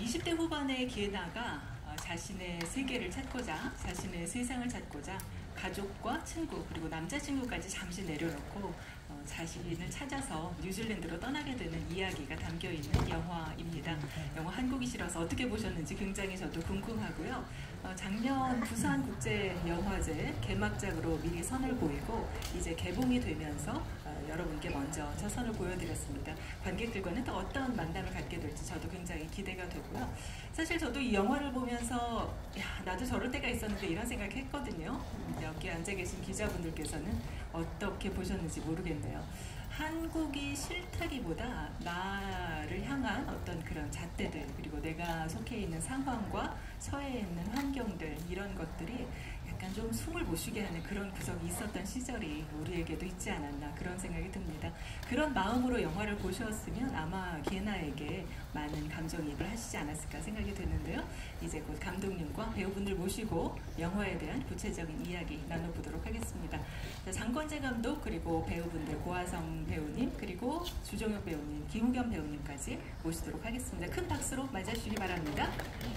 20대 후반의 기에나가 자신의 세계를 찾고자, 자신의 세상을 찾고자 가족과 친구 그리고 남자친구까지 잠시 내려놓고 자신을 찾아서 뉴질랜드로 떠나게 되는 이야기가 담겨있는 영화입니다. 영화 한국이 싫어서 어떻게 보셨는지 굉장히 저도 궁금하고요. 작년 부산국제영화제 개막작으로 미리 선을 보이고 이제 개봉이 되면서 여러분께 먼저 첫 선을 보여드렸습니다. 관객들과는 또 어떤 만남을 갖게 될지 저도 굉장히 기대가 되고요. 사실 저도 이 영화를 보면서 나도 저럴 때가 있었는데 이런 생각했거든요. 여기 앉아 계신 기자분들께서는 어떻게 보셨는지 모르겠네요. 한국이 싫다기보다 나를 향한 어떤 그런 잣대들 그리고 내가 속해 있는 상황과 처해 있는 환경들 이런 것들이 약간 좀 숨을 못 쉬게 하는 그런 구석이 있었던 시절이 우리에게도 있지 않았나 그런 생각이 듭니다. 그런 마음으로 영화를 보셨으면 아마 기에나에게 많은 감정이입을 하시지 않았을까 생각이 드는데요. 이제 곧 감독님과 배우분들 모시고 영화에 대한 구체적인 이야기 나눠보도록 하겠습니다. 장건재 감독 그리고 배우분들 고아성 배우님 그리고 주종혁 배우님, 김우겸 배우님까지 모시도록 하겠습니다. 큰 박수로 맞아주시기 바랍니다.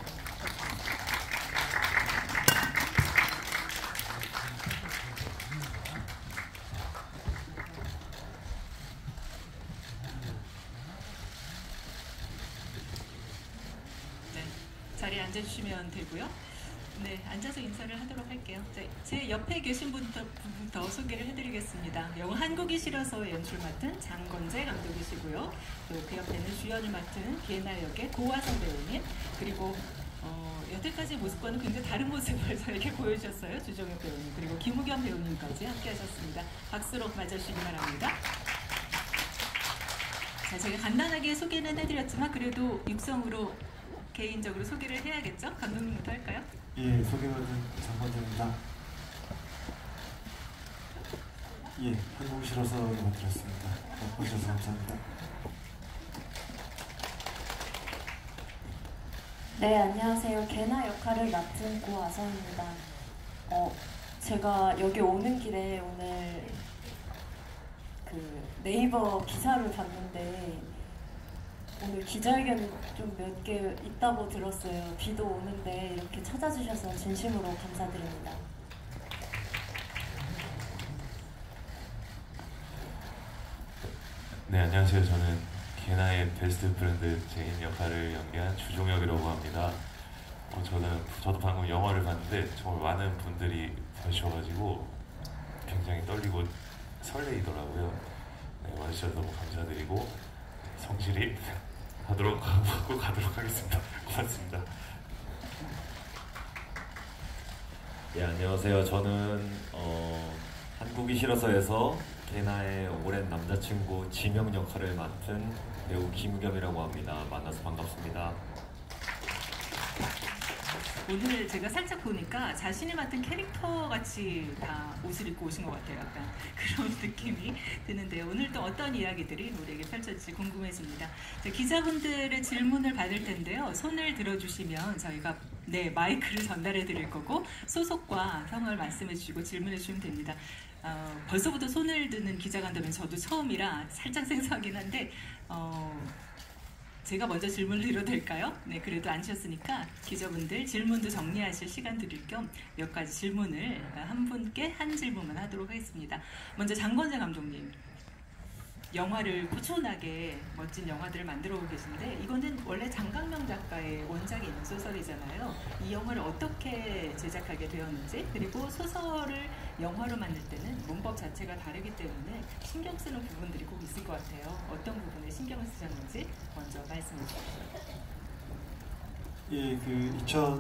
자리에 앉아주시면 되고요. 네, 앉아서 인사를 하도록 할게요. 자, 제 옆에 계신 분부터 소개를 해드리겠습니다. 영화 한국이 싫어서 연출 맡은 장건재 감독이시고요. 또 그 옆에는 주연을 맡은 기에나 역의 고아성 배우님 그리고 여태까지 모습과는 굉장히 다른 모습을 저에게 보여주셨어요. 주종혁 배우님 그리고 김우겸 배우님까지 함께 하셨습니다. 박수로 맞아주시기 바랍니다. 자, 제가 간단하게 소개는 해드렸지만 그래도 육성으로 개인적으로 소개를 해야겠죠? 감독님부터 할까요? 예, 소개받은 장건재입니다. 예, 한국이 싫어서 연락드렸습니다. 와주셔서 감사합니다. 네, 안녕하세요. 개나 역할을 맡은 고아성입니다. 제가 여기 오는 길에 오늘 그 네이버 기사를 봤는데 오늘 기자회견이 좀 몇 개 있다고 들었어요. 비도 오는데 이렇게 찾아주셔서 진심으로 감사드립니다. 네, 안녕하세요. 저는 기에나의 베스트 프렌드 제인 역할을 연기한 주종혁이라고 합니다. 저도 방금 영화를 봤는데 정말 많은 분들이 봐주셔가지고 굉장히 떨리고 설레이더라고요. 네, 와주셔서 너무 감사드리고 성실히 가도록 하겠습니다. 고맙습니다. 예, 안녕하세요. 저는 한국이 싫어서에서 개나의 오랜 남자친구 지명 역할을 맡은 배우 김우겸이라고 합니다. 만나서 반갑습니다. 오늘 제가 살짝 보니까 자신이 맡은 캐릭터 같이 다 옷을 입고 오신 것 같아요. 약간 그런 느낌이 드는데요. 오늘 또 어떤 이야기들이 우리에게 펼쳐질지 궁금해집니다. 자, 기자분들의 질문을 받을 텐데요. 손을 들어주시면 저희가 마이크를 전달해 드릴 거고 소속과 성을 말씀해 주시고 질문해 주시면 됩니다. 벌써부터 손을 드는 기자가 한다면 저도 처음이라 살짝 생소하긴 한데 제가 먼저 질문을 드려도 될까요? 네, 그래도 앉으셨으니까 기자분들 질문도 정리하실 시간 드릴 겸 몇 가지 질문을 한 분께 한 질문만 하도록 하겠습니다. 먼저 장건재 감독님, 영화를 꾸준하게 멋진 영화들을 만들어 오고 계신데 이거는 원래 장강명 작가의 원작이 있는 소설이잖아요. 이 영화를 어떻게 제작하게 되었는지 그리고 소설을 영화로 만들 때는 문법 자체가 다르기 때문에 신경 쓰는 부분들이 꼭 있을 것 같아요. 어떤 부분에 신경을 쓰셨는지 먼저 말씀해 주십시오. 예, 그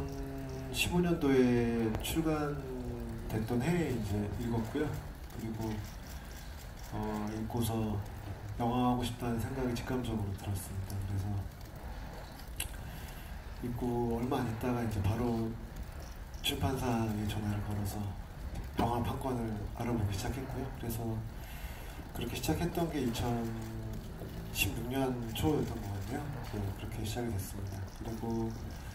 2015년도에 출간됐던 해에 이제 읽었고요. 그리고 읽고서 영화하고 싶다는 생각이 직감적으로 들었습니다. 그래서 읽고 얼마 안 있다가 이제 바로 출판사에 전화를 걸어서 영화 판권을 알아보기 시작했고요. 그래서 그렇게 시작했던 게 2016년 초였던 것 같네요. 그렇게 시작이 됐습니다. 그리고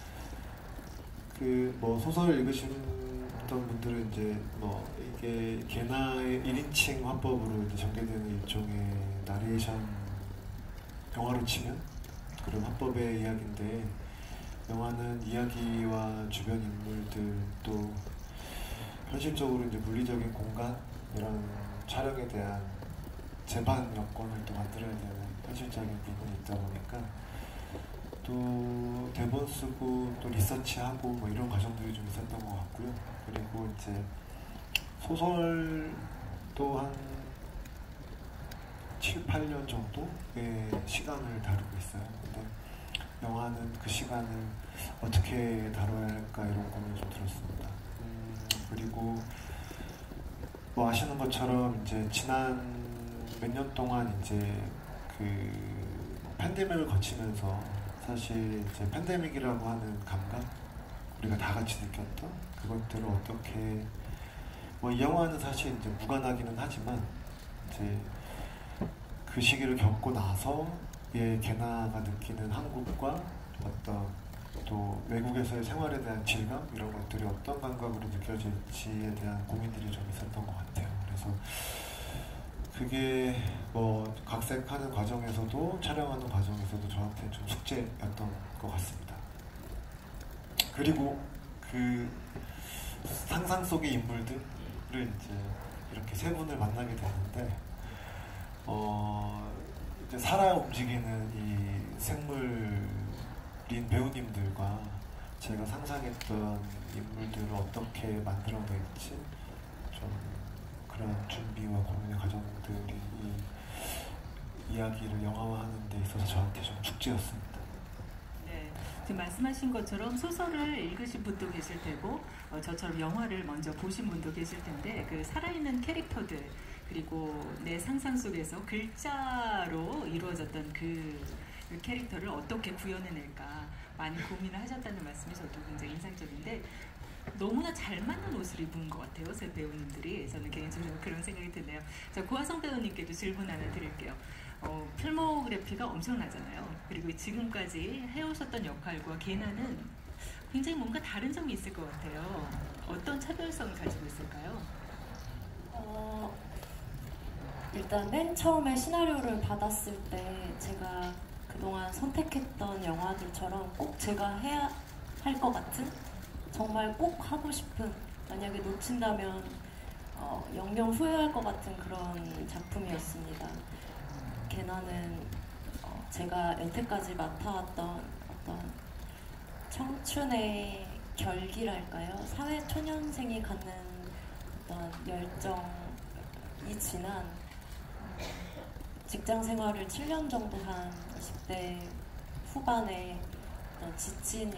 소설을 읽으셨던 분들은 이제 이게 개나의 1인칭 화법으로 이제 전개되는 일종의 나레이션 영화로 치면 그런 화법의 이야기인데 영화는 이야기와 주변 인물들 또 현실적으로 이제 물리적인 공간 이런 촬영에 대한 재반 여건을 또 만들어야 되는 현실적인 부분이 있다 보니까 또 대본 쓰고 또 리서치하고 뭐 이런 과정들이 좀 있었던 것 같고요. 그리고 이제 소설도 한 7, 8년 정도의 시간을 다루고 있어요. 근데 영화는 그 시간을 어떻게 다뤄야 할까 이런 고민이 좀 들었습니다. 그리고 뭐 아시는 것처럼 이제 지난 몇 년 동안 이제 그 팬데믹을 거치면서 사실 이제 팬데믹이라고 하는 감각 우리가 다 같이 느꼈던 그것들을 어떻게 뭐 이 영화는 사실 이제 무관하기는 하지만 이제 그 시기를 겪고 나서의 게나가 느끼는 한국과 어떤 또 외국에서의 생활에 대한 질감 이런 것들이 어떤 감각으로 느껴질지에 대한 고민들이 좀 있었던 것 같아요. 그래서 그게 뭐 각색하는 과정에서도 촬영하는 과정에서도 저한테 좀 숙제였던 것 같습니다. 그리고 그 상상 속의 인물들을 이제 이렇게 세 분을 만나게 되는데 이제 살아 움직이는 이 생물인 배우님들과 제가 상상했던 인물들을 어떻게 만들어낼지 좀 그런 준비와 고민의 과정들이 이 이야기를 영화화하는 데 있어서 저한테 좀 축제였습니다. 네, 지금 말씀하신 것처럼 소설을 읽으신 분도 계실 테고 저처럼 영화를 먼저 보신 분도 계실 텐데 그 살아있는 캐릭터들 그리고 내 상상 속에서 글자로 이루어졌던 그 캐릭터를 어떻게 구현해낼까 많이 고민을 하셨다는 말씀이 저도 굉장히 인상적인데 너무나 잘 맞는 옷을 입은 것 같아요. 세 배우님들이. 저는 개인적으로 그런 생각이 드네요. 자, 고하성 배우님께도 질문 하나 드릴게요. 필모그래피가 엄청나잖아요. 그리고 지금까지 해오셨던 역할과 게나는 굉장히 뭔가 다른 점이 있을 것 같아요. 어떤 차별성을 가지고 있을까요? 일단 맨 처음에 시나리오를 받았을 때 제가 그동안 선택했던 영화들처럼 꼭 제가 해야 할 것 같은 정말 꼭 하고 싶은 만약에 놓친다면 영영 후회할 것 같은 그런 작품이었습니다. 게나는 제가 여태까지 맡아왔던 어떤 청춘의 결기랄까요? 사회 초년생이 갖는 어떤 열정이 지난 직장 생활을 7년 정도 한 20대 후반에 지친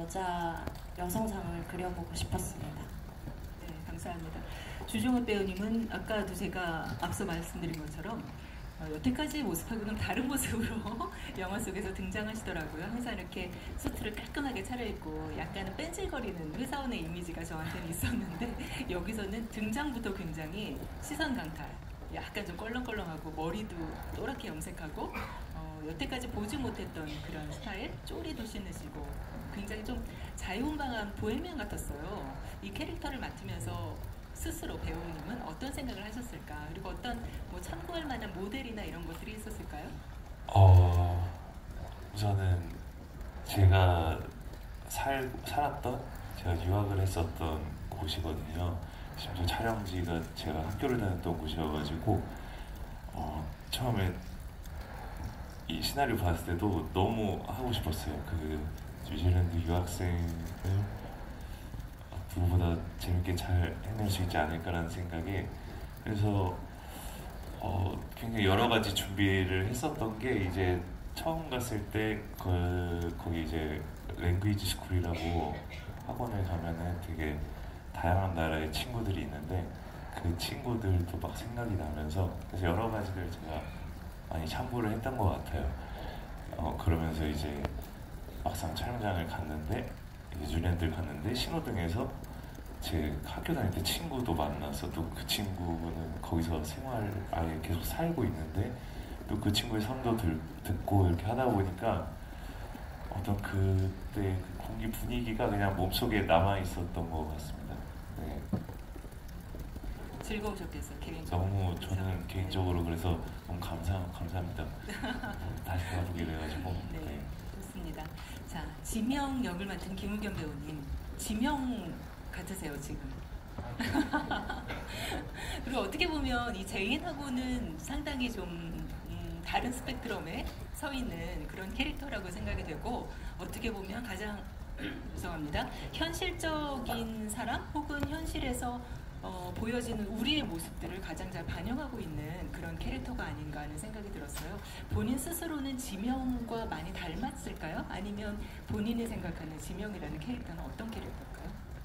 여성상을 그려보고 싶었습니다. 네, 감사합니다. 주종훈 배우님은 아까도 제가 앞서 말씀드린 것처럼 여태까지 모습하고는 다른 모습으로 영화 속에서 등장하시더라고요. 항상 이렇게 수트를 깔끔하게 차려입고 약간은 뺀질거리는 회사원의 이미지가 저한테는 있었는데 여기서는 등장부터 굉장히 시선 강탈 약간 좀 껄렁껄렁하고 머리도 또랗게 염색하고 여태까지 보지 못했던 그런 스타일 쪼리도 신으시고 굉장히 좀 자유분방한 보헤미안 같았어요. 이 캐릭터를 맡으면서 스스로 배우님은 어떤 생각을 하셨을까? 그리고 어떤 뭐 참고할 만한 모델이나 이런 것들이 있었을까요? 우선은 제가 살았던 제가 유학을 했었던 곳이거든요. 심지어 촬영지가 제가 학교를 다녔던 곳이어가지고 처음에 이 시나리오 봤을 때도 너무 하고 싶었어요. 그 뉴질랜드 유학생을 누구보다 재밌게 잘 해낼 수 있지 않을까라는 생각에 그래서 굉장히 여러 가지 준비를 했었던 게 이제 처음 갔을 때 거기 이제 랭귀지 스쿨이라고 학원에 가면은 되게 다양한 나라의 친구들이 있는데 그 친구들도 막 생각이 나면서 그래서 여러 가지를 제가 많이 참고를 했던 것 같아요. 그러면서 이제 막상 촬영장을 갔는데 뉴질랜드를 갔는데 신호등에서 제 학교 다닐 때 친구도 만나서 또 그 친구는 거기서 아예 계속 살고 있는데 또 그 친구의 선도 듣고 이렇게 하다 보니까 어떤 그때 그 공기 분위기가 그냥 몸속에 남아 있었던 것 같습니다. 네. 즐거우셨겠어요, 개인적으로. 너무 저는 개인적으로 그래서 너무 감사합니다. 다시 봐보게 돼가지고. 네, 좋습니다. 자, 지명 역을 맡은 김우겸 배우님, 지명 같으세요 지금. 그리고 어떻게 보면 이 제인하고는 상당히 좀 다른 스펙트럼에 서 있는 그런 캐릭터라고 생각이 되고, 어떻게 보면 가장 죄송합니다, 현실적인 사람 혹은 현실에서 보여지는 우리의 모습들을 가장 잘 반영하고 있는 그런 캐릭터가 아닌가 하는 생각이 들었어요. 본인 스스로는 지명과 많이 닮았을까요? 아니면 본인이 생각하는 지명이라는 캐릭터는 어떤 캐릭터일까요?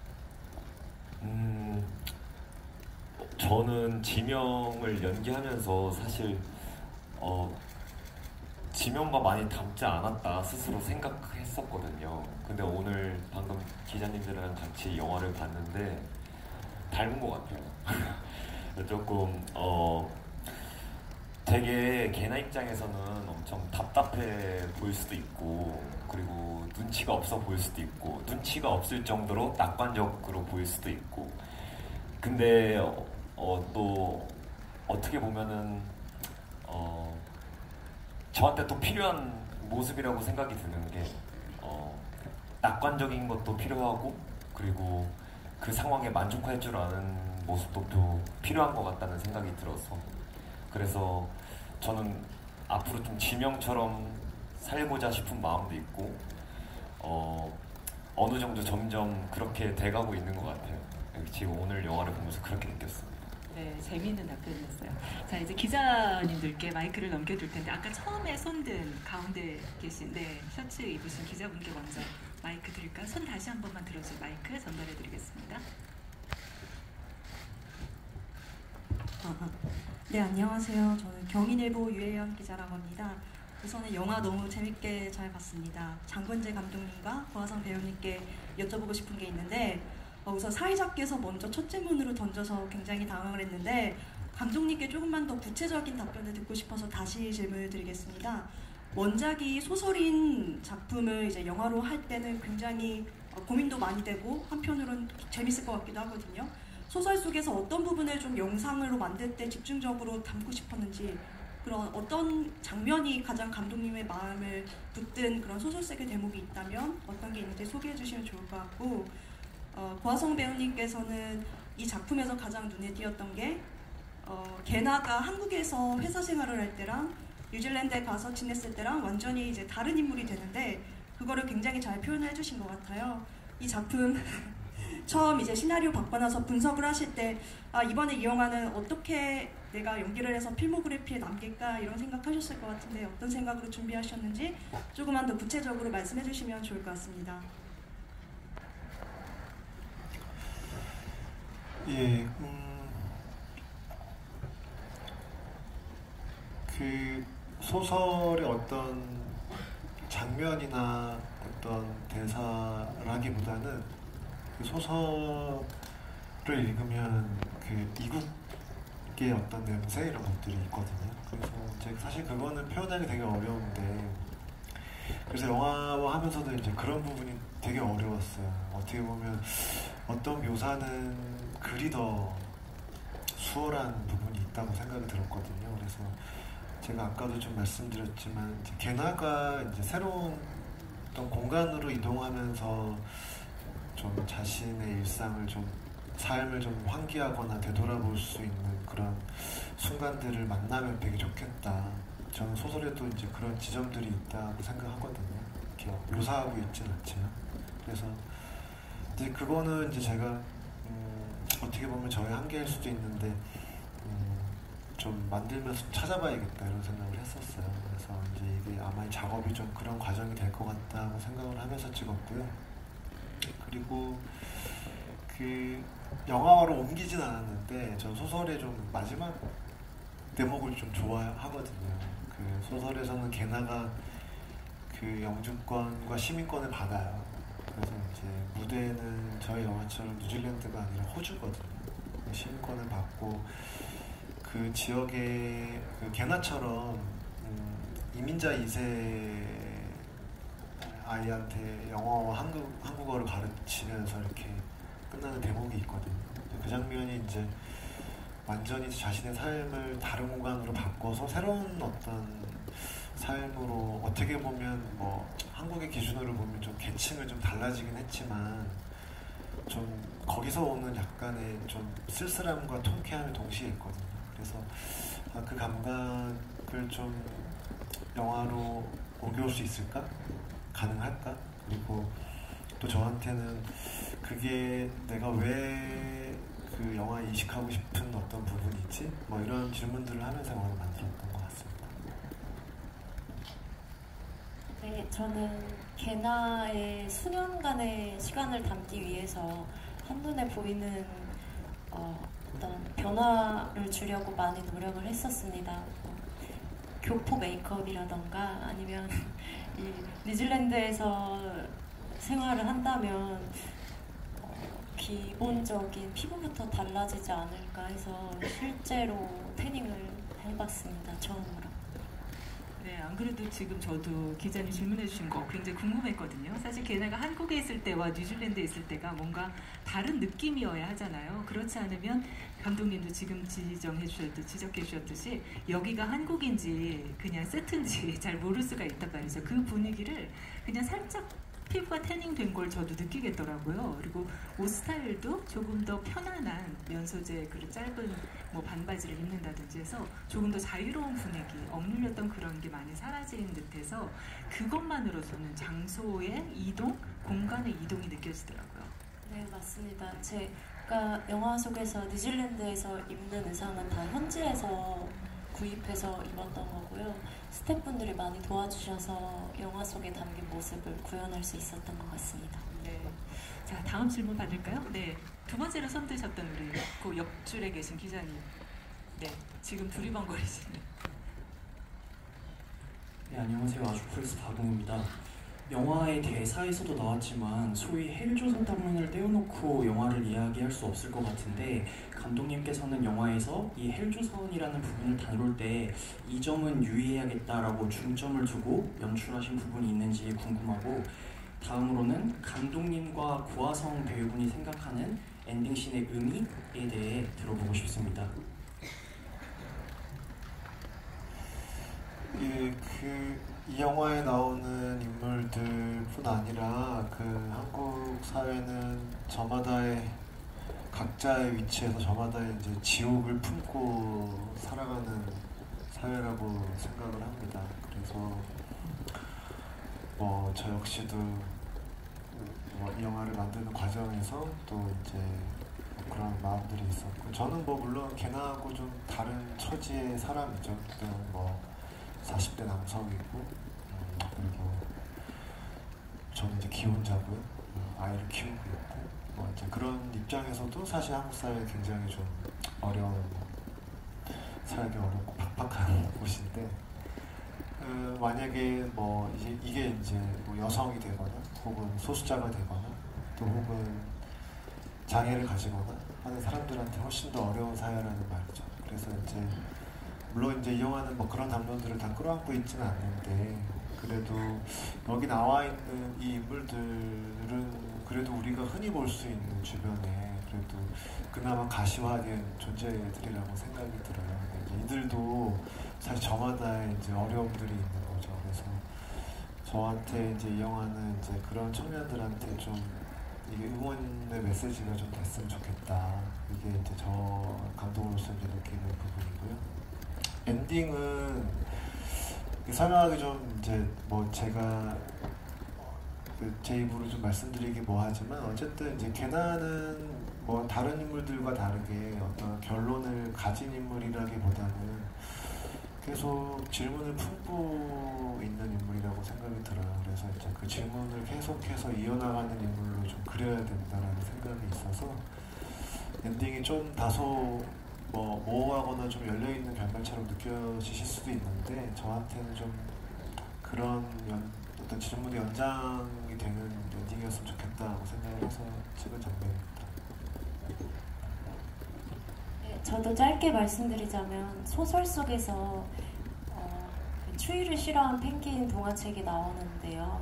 저는 지명을 연기하면서 사실 지명과 많이 닮지 않았다 스스로 생각했었거든요. 근데 오늘 방금 기자님들이랑 같이 영화를 봤는데 닮은 것 같아요. 조금 되게 걔나 입장에서는 엄청 답답해 보일 수도 있고, 그리고 눈치가 없어 보일 수도 있고, 눈치가 없을 정도로 낙관적으로 보일 수도 있고, 근데 또 어떻게 보면은 저한테 또 필요한 모습이라고 생각이 드는 게 낙관적인 것도 필요하고, 그리고 그 상황에 만족할 줄 아는 모습도 또 필요한 것 같다는 생각이 들어서, 그래서 저는 앞으로 좀 지명처럼 살고자 싶은 마음도 있고 어느 정도 점점 그렇게 돼가고 있는 것 같아요. 지금 오늘 영화를 보면서 그렇게 느꼈습니다. 네, 재미있는 답변이었어요. 자, 이제 기자님들께 마이크를 넘겨줄 텐데, 아까 처음에 손든 가운데 계신 셔츠 입으신 기자분께 먼저 마이크 드릴까요? 손 다시 한 번만 들어주세요. 마이크 전달해드리겠습니다. 네, 안녕하세요. 저는 경인일보 유혜연 기자라고 합니다. 우선은 영화 너무 재밌게 잘 봤습니다. 장건재 감독님과 고하성 배우님께 여쭤보고 싶은 게 있는데, 우선 사회자께서 먼저 첫 질문으로 던져서 굉장히 당황을 했는데, 감독님께 조금만 더 구체적인 답변을 듣고 싶어서 다시 질문을 드리겠습니다. 원작이 소설인 작품을 이제 영화로 할 때는 굉장히 고민도 많이 되고 한편으로는 재밌을 것 같기도 하거든요. 소설 속에서 어떤 부분을 좀 영상으로 만들 때 집중적으로 담고 싶었는지, 그런 어떤 장면이 가장 감독님의 마음을 붙든 그런 소설색의 대목이 있다면 어떤 게 있는지 소개해 주시면 좋을 것 같고, 고하성 배우님께서는 이 작품에서 가장 눈에 띄었던 게 게나가 한국에서 회사 생활을 할 때랑 뉴질랜드에 가서 지냈을 때랑 완전히 이제 다른 인물이 되는데, 그거를 굉장히 잘 표현해 주신 것 같아요. 이 작품 처음 이제 시나리오 받고 나서 분석을 하실 때 이번에 이 영화는 어떻게 내가 연기를 해서 필모그래피에 남길까 이런 생각하셨을 것 같은데, 어떤 생각으로 준비하셨는지 조금만 더 구체적으로 말씀해 주시면 좋을 것 같습니다. 예, 그 소설의 어떤 장면이나 어떤 대사라기보다는 그 소설을 읽으면 그 이국의 어떤 냄새 이런 것들이 있거든요. 그래서 제가 사실 그거는 표현하기 되게 어려운데, 그래서 영화와 하면서도 이제 그런 부분이 되게 어려웠어요. 어떻게 보면 어떤 묘사는 글이 더 수월한 부분이 있다고 생각이 들었거든요. 그래서 제가 아까도 좀 말씀드렸지만, 이제 게나가 이제 새로운 어떤 공간으로 이동하면서 좀 자신의 일상을 좀 삶을 좀 환기하거나 되돌아볼 수 있는 그런 순간들을 만나면 되게 좋겠다. 저는 소설에도 이제 그런 지점들이 있다고 생각하거든요. 이렇게 묘사하고 있지는 않지만. 그래서 이제 그거는 이제 제가 어떻게 보면 저의 한계일 수도 있는데 좀 만들면서 좀 찾아봐야겠다 이런 생각을 했었어요. 그래서 이제 이게 아마 이 작업이 좀 그런 과정이 될 것 같다고 생각을 하면서 찍었고요. 그리고 그 영화로 옮기진 않았는데, 전 소설의 좀 마지막 대목을 좀 좋아하거든요. 그 소설에서는 게나가 그 영주권과 시민권을 받아요. 그래서 이제 무대는 저희 영화처럼 뉴질랜드가 아니라 호주거든요. 시민권을 받고 그 지역의 그 게나처럼 이민자 2세 아이한테 영어와 한국어를 가르치면서 이렇게 끝나는 대목이 있거든요. 그 장면이 이제 완전히 자신의 삶을 다른 공간으로 바꿔서 새로운 어떤 삶으로 어떻게 보면 뭐 한국의 기준으로 보면 좀 계층을 좀 달라지긴 했지만 좀 거기서 오는 약간의 좀 쓸쓸함과 통쾌함이 동시에 있거든요. 그래서 그 감각을 좀 영화로 옮겨올 수 있을까? 가능할까? 그리고 또 저한테는 그게 내가 왜 그 영화에 이식하고 싶은 어떤 부분이 있지? 뭐 이런 질문들을 하면서 영화를 만들었던 것 같습니다. 네, 저는 개나의 수년간의 시간을 담기 위해서 한눈에 보이는 어떤 변화를 주려고 많이 노력을 했었습니다. 교포 메이크업이라던가 아니면 이 뉴질랜드에서 생활을 한다면 기본적인 피부부터 달라지지 않을까 해서 실제로 태닝을 해봤습니다. 처음으로. 네, 안 그래도 지금 저도 기자님 질문해 주신 거 굉장히 궁금했거든요. 사실 걔네가 한국에 있을 때와 뉴질랜드에 있을 때가 뭔가 다른 느낌이어야 하잖아요. 그렇지 않으면 감독님도 지금 지적해 주셨듯이 여기가 한국인지 그냥 세트인지 잘 모를 수가 있단 말이죠. 그 분위기를 그냥 살짝 피부가 태닝된 걸 저도 느끼겠더라고요. 그리고 옷 스타일도 조금 더 편안한 면 소재 그리고 짧은 뭐 반바지를 입는다든지 해서 조금 더 자유로운 분위기, 억눌렸던 그런 게 많이 사라진 듯해서 그것만으로서는 장소의 이동, 공간의 이동이 느껴지더라고요. 네, 맞습니다. 제가 영화 속에서 뉴질랜드에서 입는 의상은 다 현지에서 구입해서 입었던 거고요. 스태프분들이 많이 도와주셔서 영화 속에 담긴 모습을 구현할 수 있었던 것 같습니다. 네. 자, 다음 질문 받을까요? 네. 두 번째로 손드셨던 우리 그 옆줄에 계신 기자님. 네. 지금 두리번거리시는. 네, 안녕하세요. 아주플스 박웅입니다. 영화의 대사에서도 나왔지만 소위 헬조선 탐문을 떼어놓고 영화를 이야기할 수 없을 것 같은데 감독님께서는 영화에서 이 헬조선이라는 부분을 다룰 때 이 점은 유의해야겠다라고 중점을 두고 연출하신 부분이 있는지 궁금하고 다음으로는 감독님과 고아성 배우분이 생각하는 엔딩씬의 의미에 대해 들어보고 싶습니다. 예, 이 영화에 나오는 인물들뿐 아니라 그 한국 사회는 저마다의 각자의 위치에서 저마다의 이제 지옥을 품고 살아가는 사회라고 생각을 합니다. 그래서 뭐 저 역시도 이 영화를 만드는 과정에서 또 이제 그런 마음들이 있었고 저는 뭐 물론 걔나하고 좀 다른 처지의 사람이죠. 그때는 뭐 40대 남성이고 그리고 저는 이제 기혼자고요. 아이를 키우고 있고 뭐 이제 그런 입장에서도 사실 한국 사회 굉장히 좀 어려운 살기 어렵고 팍팍한 곳인데 만약에 뭐 이게 이제 뭐 여성이 되거나 혹은 소수자가 되거나 또 혹은 장애를 가지거나 하는 사람들한테 훨씬 더 어려운 사회라는 말이죠. 그래서 이제 물론 이제 이 영화는 뭐 그런 담론들을 다 끌어안고 있지는 않는데 그래도 여기 나와 있는 이 인물들은 그래도 우리가 흔히 볼 수 있는 주변에 그래도 그나마 가시화된 존재들이라고 생각이 들어요. 이들도 사실 저마다의 이제 어려움들이 있는 거죠. 그래서 저한테 이제 이 영화는 이제 그런 청년들한테 좀 이게 응원의 메시지가 좀 됐으면 좋겠다. 이게 이제 저 감독으로서 이제 느끼는 부분이고요. 엔딩은 설명하기 좀 이제 뭐 제가 제 입으로 좀 말씀드리기 뭐하지만 어쨌든 이제 걔나는 뭐 다른 인물들과 다르게 어떤 결론을 가진 인물이라기보다는 계속 질문을 품고 있는 인물이라고 생각이 들어요. 그래서 이제 그 질문을 계속해서 이어나가는 인물로 좀 그려야 된다라는 생각이 있어서 엔딩이 좀 다소 뭐 모호하거나 좀 열려있는 결말처럼 느껴지실 수도 있는데 저한테는 좀 그런 어떤 질문의 연장이 되는 엔딩이었으면 좋겠다고 생각을 해서 찍은 장면입니다. 네, 저도 짧게 말씀드리자면 소설 속에서 추위를 싫어한 펭귄 동화책이 나오는데요.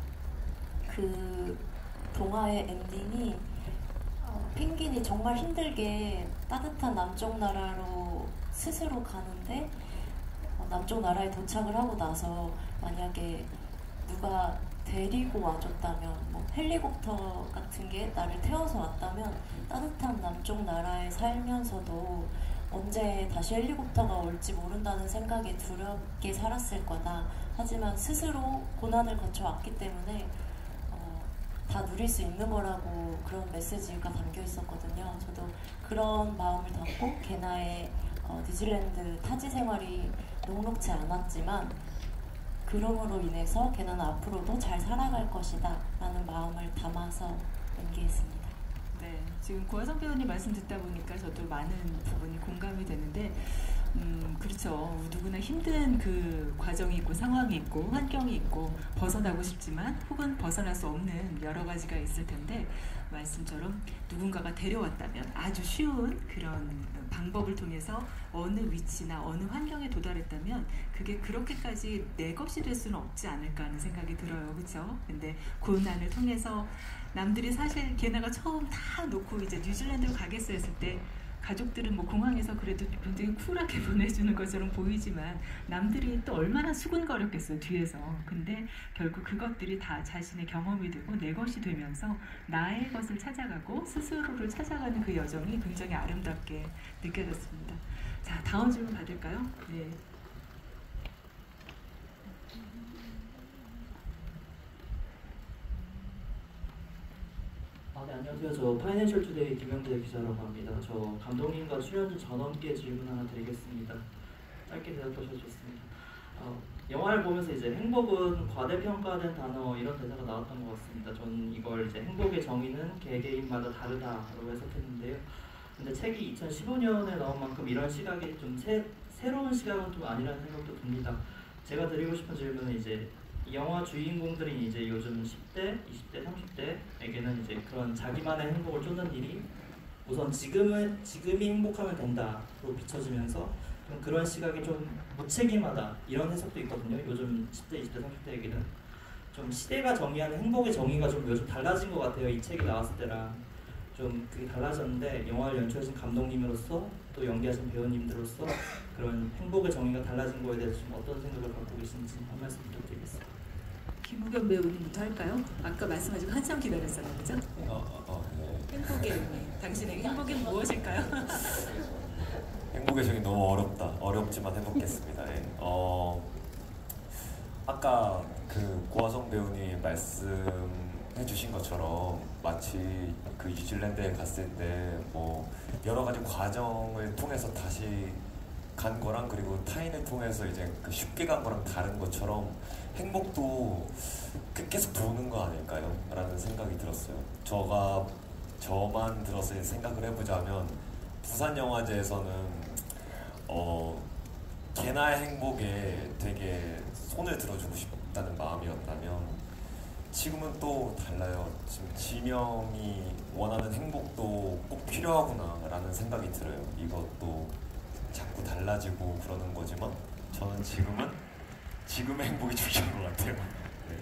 그 동화의 엔딩이 펭귄이 정말 힘들게 따뜻한 남쪽 나라로 스스로 가는데 남쪽 나라에 도착을 하고 나서 만약에 누가 데리고 와줬다면, 뭐 헬리콥터 같은 게 나를 태워서 왔다면 따뜻한 남쪽 나라에 살면서도 언제 다시 헬리콥터가 올지 모른다는 생각에 두렵게 살았을 거다. 하지만 스스로 고난을 거쳐왔기 때문에 다 누릴 수 있는 거라고 그런 메시지가 담겨 있었거든요. 저도 그런 마음을 담고 게나의 뉴질랜드 타지 생활이 녹록지 않았지만 그럼으로 인해서 게나는 앞으로도 잘 살아갈 것이다 라는 마음을 담아서 연기했습니다. 네, 지금 고아성 배우님 말씀 듣다 보니까 저도 많은 부분이 공감이 되는데 그렇죠. 누구나 힘든 그 과정이 있고 상황이 있고 환경이 있고 벗어나고 싶지만 혹은 벗어날 수 없는 여러 가지가 있을 텐데 말씀처럼 누군가가 데려왔다면 아주 쉬운 그런 방법을 통해서 어느 위치나 어느 환경에 도달했다면 그게 그렇게까지 내 것이 될 수는 없지 않을까 하는 생각이 들어요. 그렇죠? 근데 고난을 통해서 남들이 사실 게나가 처음 다 놓고 이제 뉴질랜드로 가겠어 했을 때 가족들은 뭐 공항에서 그래도 굉장히 쿨하게 보내주는 것처럼 보이지만 남들이 또 얼마나 수군거렸겠어요 뒤에서. 근데 결국 그것들이 다 자신의 경험이 되고 내 것이 되면서 나의 것을 찾아가고 스스로를 찾아가는 그 여정이 굉장히 아름답게 느껴졌습니다. 자, 다음 질문 받을까요? 네. 네, 안녕하세요. 저 파이낸셜 투데이 김영재 기자라고 합니다. 저 감독님과 출연진 전원께 질문 하나 드리겠습니다. 짧게 대답하셔도 좋습니다. 영화를 보면서 이제 행복은 과대평가된 단어 이런 대사가 나왔던 것 같습니다. 저는 이걸 이제 행복의 정의는 개개인마다 다르다라고 해석했는데요. 근데 책이 2015년에 나온 만큼 이런 시각이 좀 새로운 시각은 좀 아니라는 생각도 듭니다. 제가 드리고 싶은 질문은 이제 이 영화 주인공들이 이제 요즘 10대, 20대, 30대에게는 이제 그런 자기만의 행복을 쫓는 일이 우선 지금이 행복하면 된다로 비춰지면서 좀 그런 시각이 좀 무책임하다 이런 해석도 있거든요. 요즘 10대, 20대, 30대에게는 좀 시대가 정의하는 행복의 정의가 좀 요즘 달라진 것 같아요. 이 책이 나왔을 때랑 좀 그게 달라졌는데 영화를 연출하신 감독님으로서 또 연기하신 배우님들로서 그런 행복의 정의가 달라진 거에 대해서 좀 어떤 생각을 갖고 계신지 한 말씀 부탁드리겠습니다. 김우겸 배우님부터 할까요? 아까 말씀하시고 한참 기다렸잖아요, 그죠? 네. 행복의 의미, 당신에게 행복이 무엇일까요? 행복의 정의 너무 어렵지만 해보겠습니다. 예. 아까 그 고아성 배우님 말씀해주신 것처럼 마치 그 뉴질랜드에 갔을 때 뭐 여러 가지 과정을 통해서 다시 간 거랑 그리고 타인을 통해서 이제 그 쉽게 간 거랑 다른 것처럼 행복도 계속 도는 거 아닐까요? 라는 생각이 들었어요. 저만 들었을 때 생각을 해보자면 부산영화제에서는 게나의 행복에 되게 손을 들어주고 싶다는 마음이었다면 지금은 또 달라요. 지금 지명이 원하는 행복도 꼭 필요하구나 라는 생각이 들어요. 이것도 자꾸 달라지고 그러는 거지만 저는 지금의 행복이 중요한 것 같아요. 네.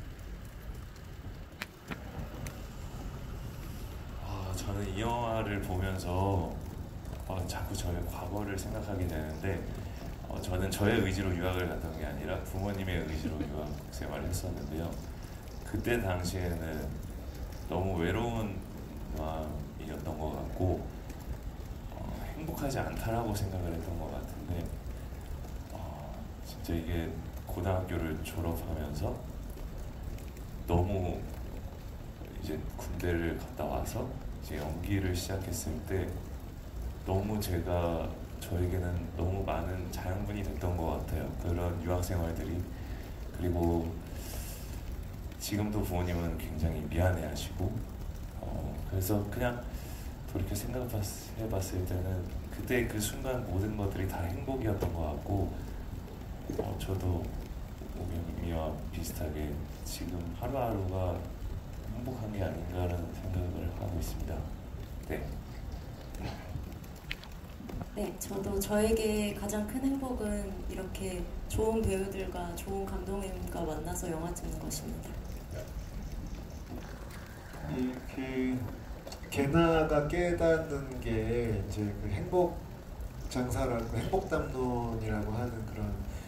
저는 이 영화를 보면서 자꾸 저의 과거를 생각하게 되는데 저는 저의 의지로 유학을 갔던 게 아니라 부모님의 의지로 유학 생활을 했었는데요. 그때 당시에는 너무 외로운 마음이었던 것 같고 행복하지 않다라고 생각을 했던 것 같은데 진짜 이게 고등학교를 졸업하면서 너무 이제 군대를 갔다 와서 이제 연기를 시작했을 때 너무 저에게는 너무 많은 자양분이 됐던 것 같아요. 그런 유학 생활들이. 그리고 지금도 부모님은 굉장히 미안해하시고 그래서 그냥 돌이켜 생각해봤을 때는 그때 그 순간 모든 것들이 다 행복이었던 것 같고 저도 오겸이와 비슷하게 지금 하루하루가 행복한 게 아닌가라는 생각을 하고 있습니다. 네. 네, 저도 저에게 가장 큰 행복은 이렇게 좋은 배우들과 좋은 감독님과 만나서 영화 찍는 것입니다. 그 게나가 깨닫는 게 이제 그 행복 장사라고 행복 담론이라고 하는 그런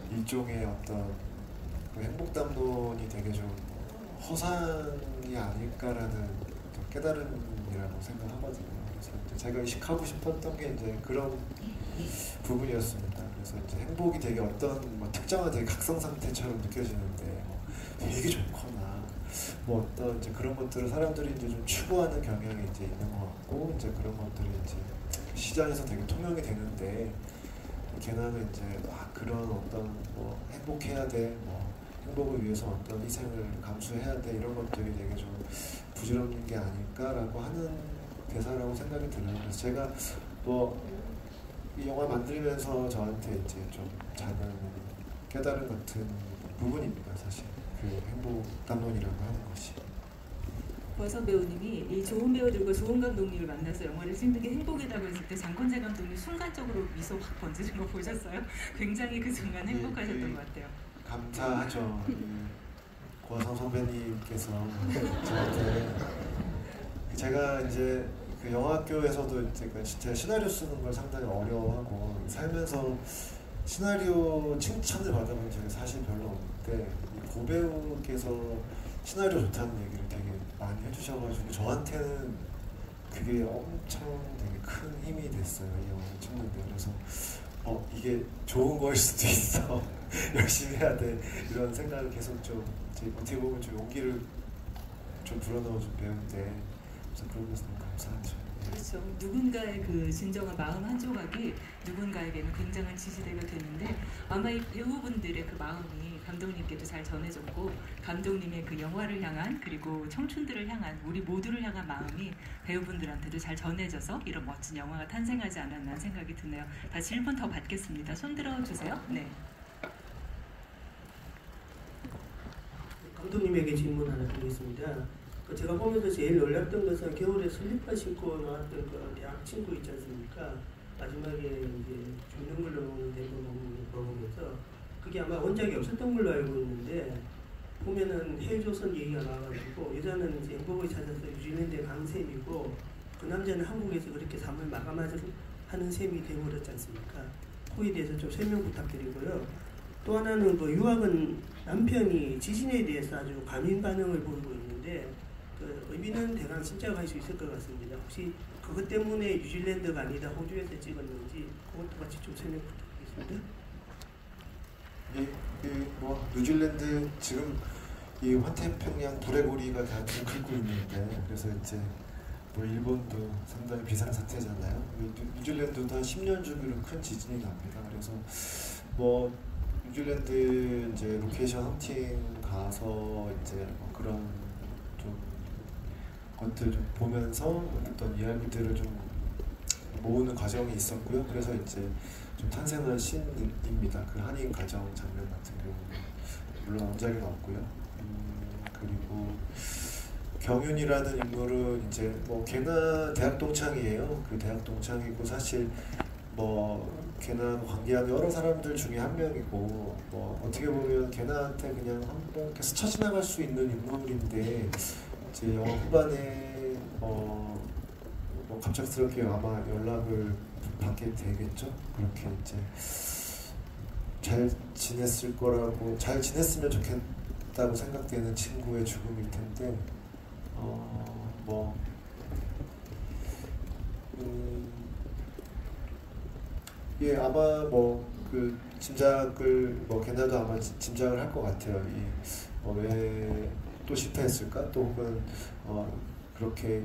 일종의 어떤 그 행복담론이 되게 좀 허상이 아닐까라는 어떤 깨달음이라고 생각하거든요. 그래서 이제 제가 의식하고 싶었던 게 이제 그런 부분이었습니다. 그래서 이제 행복이 되게 어떤 뭐 특정한 되게 각성 상태처럼 느껴지는데 뭐 되게 좋거나 뭐 어떤 이제 그런 것들을 사람들이 이제 좀 추구하는 경향이 이제 있는 것 같고 이제 그런 것들이 이제 시장에서 되게 통용이 되는데 걔나는 이제 그런 어떤 뭐 행복해야 돼, 뭐 행복을 위해서 어떤 희생을 감수해야 돼 이런 것들이 되게 좀 부질없는 게 아닐까라고 하는 대사라고 생각이 들어요. 그래서 제가 뭐 이 영화 만들면서 저한테 이제 좀 작은 깨달음 같은 부분입니다. 사실 그 행복 담론이라고 하는 것이. 고화성 배우님이 이 좋은 배우들과 좋은 감독님을 만나서 영화를 찍는 게 행복이라고 했을 때 장건재 감독님 순간적으로 미소 확 번지는 거 보셨어요? 굉장히 그 순간 행복하셨던 것 같아요. 감사하죠. 고화성 선배님께서 저한테 제가 이제 그 영화학교에서도 제가 진짜 시나리오 쓰는 걸 상당히 어려워하고 살면서 시나리오 칭찬을 받아본 적이 사실 별로 없는데 고 배우께서 시나리오 좋다는 얘기를 되게 많이 해주셔가지고 저한테는 그게 엄청 되게 큰 힘이 됐어요. 이 영화를 찍는데. 그래서 이게 좋은 거일 수도 있어. 열심히 해야 돼. 이런 생각을 계속 좀 어떻게 보면 좀 용기를 좀 불어넣어준 배우인데 그래서 그런 데서 너무 감사하죠. 그렇죠. 누군가의 그 진정한 마음 한 조각이 누군가에게는 굉장한 지지대가 되는데 아마 이 배우분들의 그 마음이 감독님께도 잘 전해졌고 감독님의 그 영화를 향한 그리고 청춘들을 향한 우리 모두를 향한 마음이 배우분들한테도 잘 전해져서 이런 멋진 영화가 탄생하지 않았나 생각이 드네요. 다시 1분 더 받겠습니다. 손 들어주세요. 네. 감독님에게 질문 하나 드리겠습니다. 제가 보면서 제일 놀랐던 것은 겨울에 슬리퍼 신고 나왔던 그 대학 친구 있지 않습니까? 마지막에 이제 죽는 걸로 먹는 대본 보면서 그게 아마 원작이 없었던 걸로 알고 있는데 보면은 헬조선 얘기가 나와가지고 여자는 이제 행복을 찾아서 뉴질랜드에 간 셈이고 그 남자는 한국에서 그렇게 삶을 마감하는 셈이 되어버렸지 않습니까? 그에 대해서 좀 설명 부탁드리고요. 또 하나는 그 유학은 남편이 지진에 대해서 아주 과민 반응을 보이고 있는데 그 의미는 대강 짐작할 수 있을 것 같습니다. 혹시 그것 때문에 뉴질랜드가 아니다 호주에서 찍었는지 그것도 같이 좀 설명 부탁드리겠습니다. 뭐 뉴질랜드 지금 이 환태평양 불의고리가 다 끓고 있는데 그래서 이제 뭐 일본도 상당히 비상사태잖아요. 뉴질랜드도 한 10년 주기로 큰 지진이 납니다. 그래서 뭐 뉴질랜드 이제 로케이션 헌팅 가서 이제 뭐 그런 좀 것들 좀 보면서 어떤 이야기들을 좀 모으는 과정이 있었고요. 그래서 이제 좀 탄생한 씬입니다. 그 한인 가정 장면 같은 경우는 물론 원작에는 없고요. 그리고 경윤이라는 인물은 이제 뭐 걔나 대학 동창이에요. 그 대학 동창이고 사실 뭐 걔나 관계하는 여러 사람들 중에 한 명이고 뭐 어떻게 보면 걔나한테 그냥 한번 이렇게 스쳐 지나갈 수 있는 인물인데 이제 영화 후반에 뭐 갑작스럽게 아마 연락을 받게 되겠죠. 그렇게 이제 잘 지냈을 거라고 잘 지냈으면 좋겠다고 생각되는 친구의 죽음일 텐데 예 아마 뭐 그 짐작을 뭐 걔나도 아마 짐작을 할 것 같아요. 왜 또 실패했을까? 또 혹은 그렇게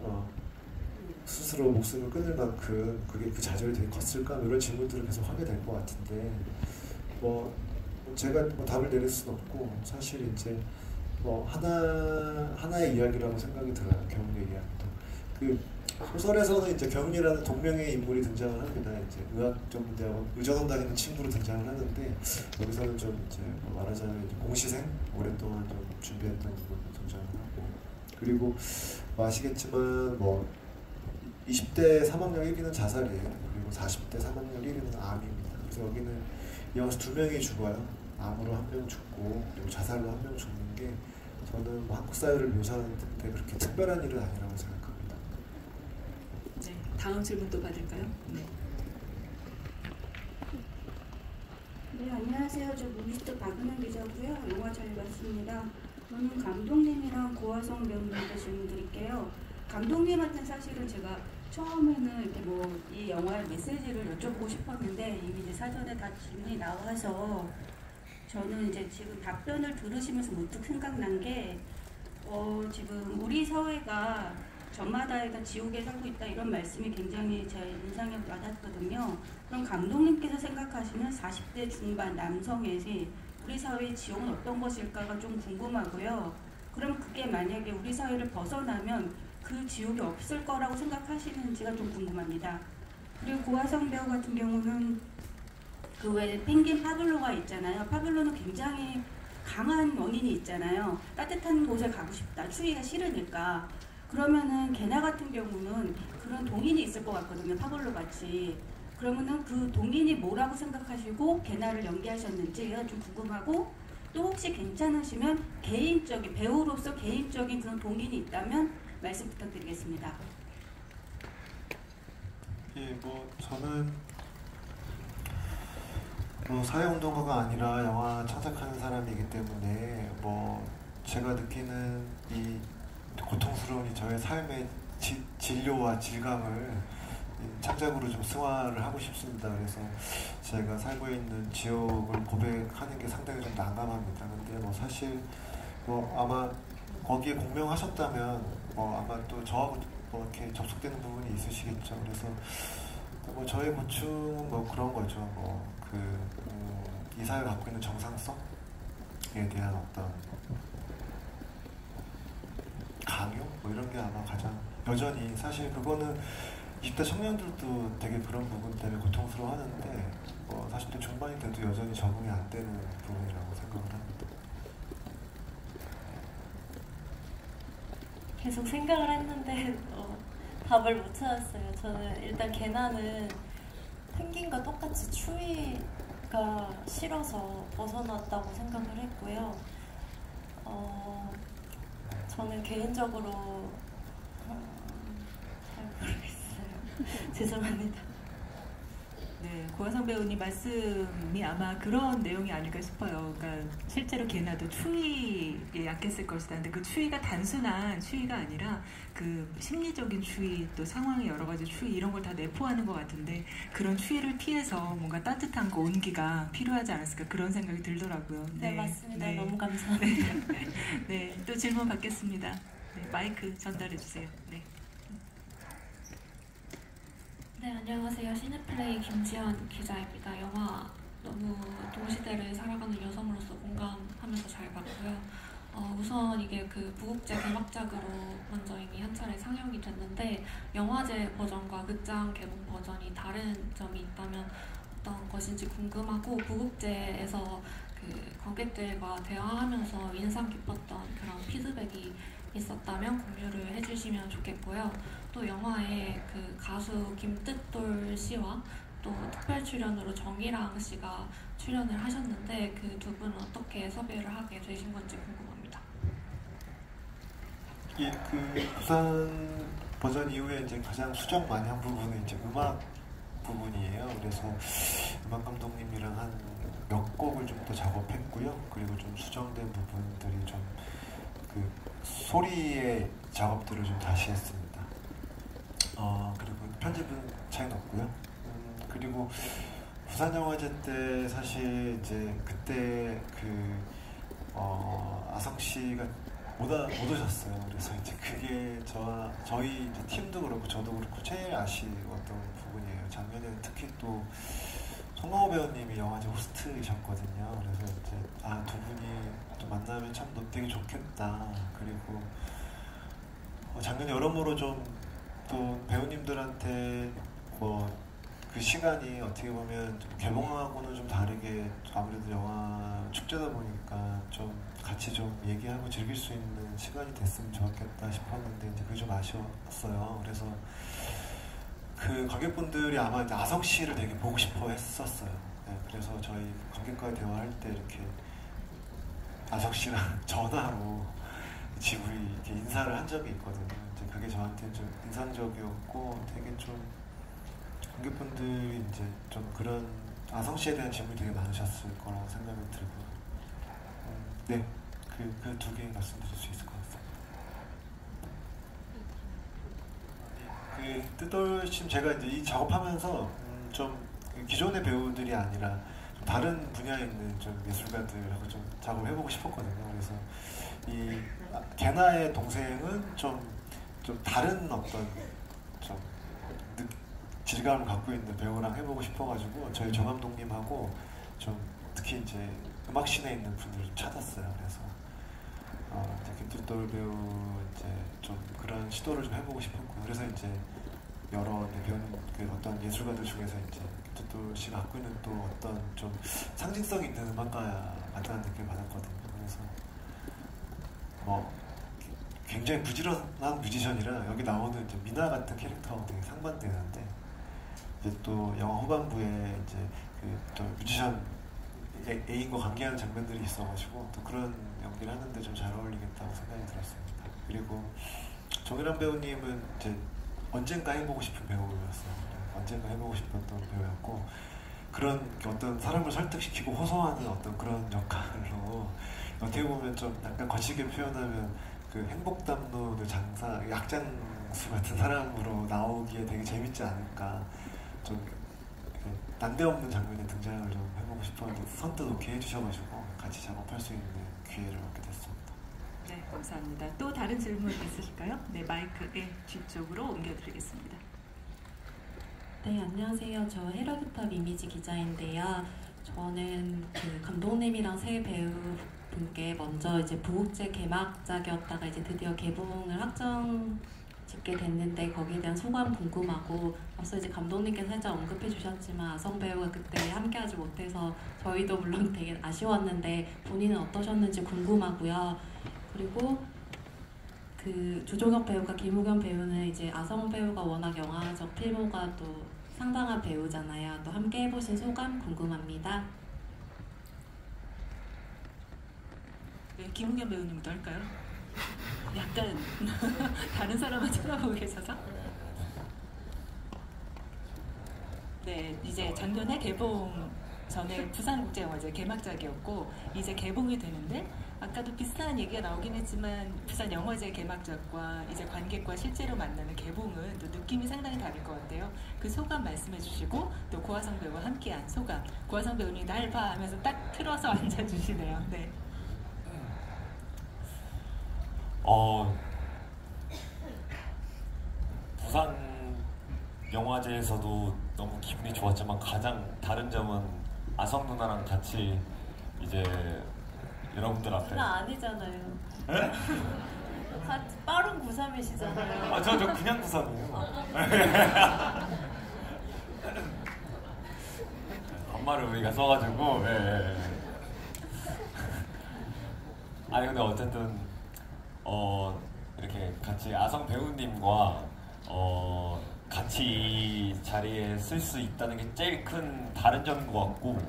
스스로 목숨을 끊을 만큼 그게 그 좌절이 되게 컸을까? 이런 질문들을 계속 하게 될 것 같은데 뭐 제가 뭐 답을 내릴 수는 없고 사실 이제 뭐 하나의 이야기라고 생각이 들어요. 경운의 이야기도. 그 소설에서는 이제 경운이라는 동명의 인물이 등장을 합니다. 이제 의학 전문대학원 의전원 다니는 친구로 등장을 하는데 여기서는 좀 이제 뭐 말하자면 이제 공시생 오랫동안 좀 준비했던 인물로 등장을 하고 그리고 뭐 아시겠지만 뭐 20대 사망률 1위는 자살이에요. 그리고 40대 사망률 1위는 암입니다. 그래서 여기는 여기서 2명이 죽어요. 암으로 1명 죽고 그리고 자살로 1명 죽는 게 저는 뭐 한국 사회를 묘사하는데 그렇게 특별한 일은 아니라고 생각합니다. 네, 다음 질문 또 받을까요? 네. 네, 안녕하세요. 저 무비스트 박은영 기자고요. 영화 잘 봤습니다. 저는 감독님이랑 고화성 배우님께 질문 드릴게요. 감독님한테 사실은 제가 처음에는 이렇게 뭐 이 영화의 메시지를 여쭤보고 싶었는데 이미 이제 사전에 다 질문이 나와서 저는 이제 지금 답변을 들으시면서 문득 생각난 게 지금 우리 사회가 저마다가 지옥에 살고 있다 이런 말씀이 굉장히 제 인상에 와닿거든요. 그럼 감독님께서 생각하시는 40대 중반 남성의 우리 사회의 지옥은 어떤 것일까가 좀 궁금하고요. 그럼 그게 만약에 우리 사회를 벗어나면 그 지옥이 없을 거라고 생각하시는지가 좀 궁금합니다. 그리고 고화성 배우 같은 경우는 그 외에 펭귄 파블로가 있잖아요. 파블로는 굉장히 강한 원인이 있잖아요. 따뜻한 곳에 가고 싶다. 추위가 싫으니까. 그러면은 개나 같은 경우는 그런 동인이 있을 것 같거든요. 파블로 같이. 그러면은 그 동인이 뭐라고 생각하시고 개나를 연기하셨는지가 좀 궁금하고 또 혹시 괜찮으시면 개인적인 배우로서 개인적인 그런 동인이 있다면 말씀 부탁드리겠습니다. 예, 뭐 저는 뭐 사회운동가가 아니라 영화 창작하는 사람이기 때문에 뭐 제가 느끼는 이 고통스러운 저의 삶의 진료와 질감을 창작으로 좀 승화를 하고 싶습니다. 그래서 제가 살고 있는 지옥을 고백하는 게 상당히 좀 난감합니다. 근데 뭐 사실 뭐 아마 거기에 공명하셨다면 뭐 아마 또 저하고 뭐 이렇게 접속되는 부분이 있으시겠죠. 그래서 뭐 저의 고충은 뭐 그런 거죠. 뭐 이 사회가 갖고 있는 정상성에 대한 어떤 강요? 뭐 이런 게 아마 가장 여전히 사실 그거는 20대 청년들도 되게 그런 부분 때문에 고통스러워 하는데 뭐 40대 중반이 돼도 여전히 적응이 안 되는 부분이라고 생각을 합니다. 계속 생각을 했는데 답을 못 찾았어요. 저는 일단 개나는 펭귄과 똑같이 추위가 싫어서 벗어났다고 생각을 했고요. 저는 개인적으로 잘 모르겠어요. 죄송합니다. 네, 고화성 배우님 말씀이 아마 그런 내용이 아닐까 싶어요. 그러니까 실제로 개나도 추위에 약했을 것이다. 근데 그 추위가 단순한 추위가 아니라 그 심리적인 추위, 또 상황의 여러 가지 추위 이런 걸 다 내포하는 것 같은데 그런 추위를 피해서 뭔가 따뜻한 거 온기가 필요하지 않았을까 그런 생각이 들더라고요. 네, 맞습니다. 네. 너무 감사합니다. 네, 또 질문 받겠습니다. 네, 마이크 전달해 주세요. 네. 네, 안녕하세요. 시네플레이 김지연 기자입니다. 영화 너무 동시대를 살아가는 여성으로서 공감하면서 잘 봤고요. 우선 이게 그 부국제 개막작으로 먼저 이미 한 차례 상영이 됐는데 영화제 버전과 극장 개봉 버전이 다른 점이 있다면 어떤 것인지 궁금하고 부국제에서 그 관객들과 대화하면서 인상 깊었던 그런 피드백이 있었다면 공유를 해주시면 좋겠고요. 또 영화에 그 가수 김뜻돌 씨와 또 특별 출연으로 정일랑 씨가 출연을 하셨는데 그 두 분은 어떻게 섭외를 하게 되신 건지 궁금합니다. 예, 그 부산 버전 이후에 이제 가장 수정 많이 한 부분은 이제 음악 부분이에요. 그래서 음악 감독님이랑 한 몇 곡을 좀 더 작업했고요. 그리고 좀 수정된 부분들이 좀 그 소리의 작업들을 좀 다시 했습니다. 그리고 편집은 차이는 없고요. 그리고 부산영화제 때 사실 이제 그때 그 아성 씨가 못 오셨어요. 그래서 이제 그게 저희 이제 팀도 그렇고 저도 그렇고 제일 아쉬웠던 부분이에요. 작년에는 특히 또 송강호 배우님이 영화제 호스트이셨거든요. 그래서 이제 두 분이 또 만나면 참 되게 좋겠다. 그리고 작년 여러모로 좀 또 배우님들한테 뭐 그 시간이 어떻게 보면 좀 개봉하고는 좀 다르게 아무래도 영화 축제다 보니까 좀 같이 좀 얘기하고 즐길 수 있는 시간이 됐으면 좋겠다 싶었는데 이제 그게 좀 아쉬웠어요. 그래서 그 관객분들이 아마 이제 아성 씨를 되게 보고 싶어 했었어요. 네, 그래서 저희 관객과의 대화할 때 이렇게 아성 씨랑 전화로 지구이 이렇게 인사를 한 적이 있거든요. 이제 그게 저한테 좀 인상적이었고 되게 좀 관객분들이 이제 좀 그런 아성 씨에 대한 질문이 되게 많으셨을 거라고 생각이 들고요. 네, 그 두 개 말씀드릴 수 있을 것 같습니다. 그 뜻돌심 제가 이제 이 작업하면서 좀 기존의 배우들이 아니라 좀 다른 분야에 있는 좀 예술가들하고 좀 작업을 해보고 싶었거든요. 그래서 이 개나의 동생은 좀 다른 어떤 좀 질감을 갖고 있는 배우랑 해보고 싶어가지고 저희 정 감독님하고 좀 특히 이제 음악씬에 있는 분들을 좀 찾았어요. 그래서 이제 김뜻돌 배우 이제 좀 그런 시도를 좀 해보고 싶었고, 그래서 이제 여러 그 어떤 예술가들 중에서 이제 김뜻돌 씨가 갖고 있는 또 어떤 좀 상징성 있는 음악가 같다는 느낌을 받았거든요. 그래서 뭐 굉장히 부지런한 뮤지션이라 여기 나오는 이제 미나 같은 캐릭터하고 되게 상반되는데, 이제 또 영화 후반부에 이제 그 또 뮤지션 애인과 관계하는 장면들이 있어가지고 또 그런 연기를 하는데 좀 잘 어울리겠다고 생각이 들었습니다. 그리고 정일환 배우님은 이제 언젠가 해보고 싶은 배우였어요. 언젠가 해보고 싶었던 배우였고, 그런 어떤 사람을 설득시키고 호소하는 어떤 그런 역할로 어떻게 보면 좀 약간 거칠게 표현하면 그 행복담론의 장사, 약장수 같은 사람으로 나오기에 되게 재밌지 않을까, 좀 난데없는 장면에 등장을 좀 해보고 싶었는데 선뜻 오케이 해주셔가지고 같이 작업할 수 있는 기회를 얻게 됐습니다. 네, 감사합니다. 또 다른 질문 있으실까요? 네, 마이크의 뒤쪽으로 옮겨드리겠습니다. 네, 안녕하세요. 저 헤러부터 이미지 기자인데요. 저는 그 감독님이랑 새 배우분께 먼저 이제 부국제 개막작이었다가 이제 드디어 개봉을 확정 짓게 됐는데 거기에 대한 소감 궁금하고, 앞서 이제 감독님께서 살짝 언급해 주셨지만 아성 배우가 그때 함께하지 못해서 저희도 물론 되게 아쉬웠는데 본인은 어떠셨는지 궁금하고요. 그리고 그 조종혁 배우가 김우겸 배우는 이제 아성 배우가 워낙 영화적 필모가 또 상당한 배우잖아요. 또 함께 해보신 소감 궁금합니다. 네, 김우겸 배우님도 할까요? 약간 다른 사람을 쳐다보고 계셔서. 네, 이제 작년에 개봉 전에 부산국제영화제 개막작이었고 이제 개봉이 되는데, 아까도 비슷한 얘기가 나오긴 했지만 부산 영화제 개막작과 이제 관객과 실제로 만나는 개봉은 또 느낌이 상당히 다를 것 같아요. 그 소감 말씀해 주시고, 또 고화성 배우와 함께한 소감. 고화성 배우님 날 봐 하면서 딱 틀어서 앉아주시네요. 네. 부산 영화제에서도 너무 기분이 좋았지만 가장 다른 점은 아성 누나랑 같이 이제 여러분들 앞에. 누나 아니잖아요. 네? 빠른 93이시잖아요. 아, 저 그냥 93이에요. 반말을 우리가 써가지고. 예. 아니 근데 어쨌든 이렇게 같이 아성 배우님과 같이 이 자리에 쓸 수 있다는 게 제일 큰 다른 점인 것 같고,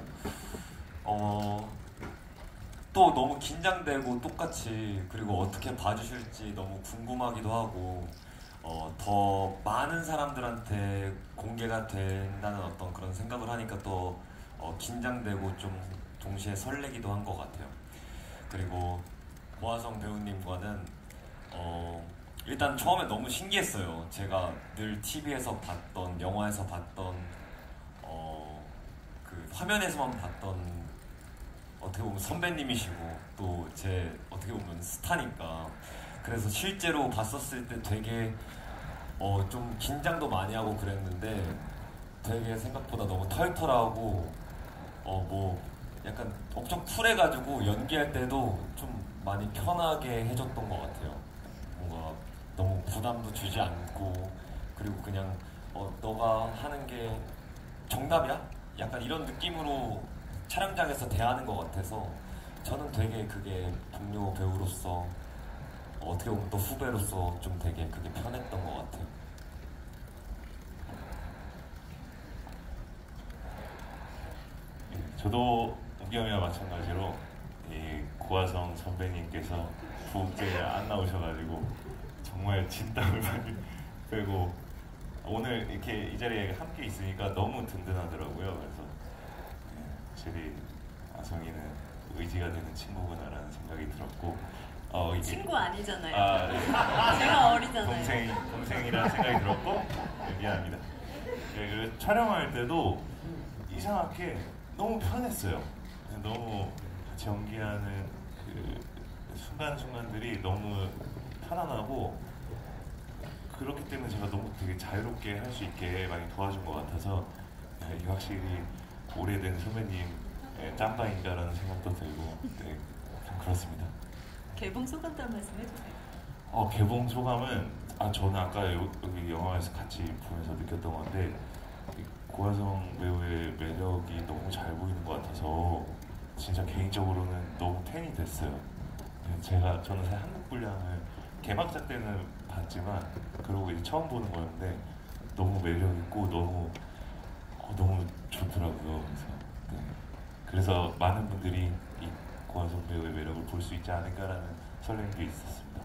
또 너무 긴장되고 똑같이, 그리고 어떻게 봐주실지 너무 궁금하기도 하고, 더 많은 사람들한테 공개가 된다는 어떤 그런 생각을 하니까 또 긴장되고 좀 동시에 설레기도 한 것 같아요. 그리고 고화성 배우님과는 일단 처음에 너무 신기했어요. 제가 늘 TV에서 봤던, 영화에서 봤던 그 화면에서만 봤던 어떻게 보면 선배님이시고 또 제 어떻게 보면 스타니까, 그래서 실제로 봤었을 때 되게 좀 긴장도 많이 하고 그랬는데 되게 생각보다 너무 털털하고 뭐 약간 엄청 쿨해가지고 연기할 때도 좀 많이 편하게 해줬던 것 같아요. 뭔가 너무 부담도 주지 않고, 그리고 그냥 너가 하는 게 정답이야? 약간 이런 느낌으로 촬영장에서 대하는 것 같아서 저는 되게 그게 동료 배우로서 어떻게 보면 또 후배로서 좀 되게 그게 편했던 것 같아요. 저도 우겸이와 마찬가지로 이 고화성 선배님께서 부국제에 안 나오셔가지고 정말 진땀을 많이 빼고 오늘 이렇게 이 자리에 함께 있으니까 너무 든든하더라고요. 그래서 확실히 아성이는 의지가 되는 친구구나라는 생각이 들었고 이게 친구 아니잖아요. 제가 어리잖아요. 동생이라는 생각이 들었고 미안합니다. 네, 그래서 촬영할 때도 이상하게 너무 편했어요. 너무 같이 연기하는 그 순간순간들이 너무 편안하고 그렇기 때문에 제가 너무 되게 자유롭게 할 수 있게 많이 도와준 것 같아서 이게 확실히 오래된 선배님 짬바인가라는 생각도 들고 네, 좀 그렇습니다. 개봉 소감도 한 말씀 해주세요. 개봉 소감은 저는 아까 여기 영화에서 같이 보면서 느꼈던 건데 고화성 배우의 매력이 너무 잘 보이는 것 같아서 진짜 개인적으로는 너무 팬이 됐어요. 저는 사실 한국 분량을 개막작 때는 봤지만 그러고 이제 처음 보는 거였는데 너무 매력 있고 너무 좋더라고요. 그래서 많은 분들이 이 고화성 배우의 매력을 볼 수 있지 않을까라는 설렘도 있었습니다.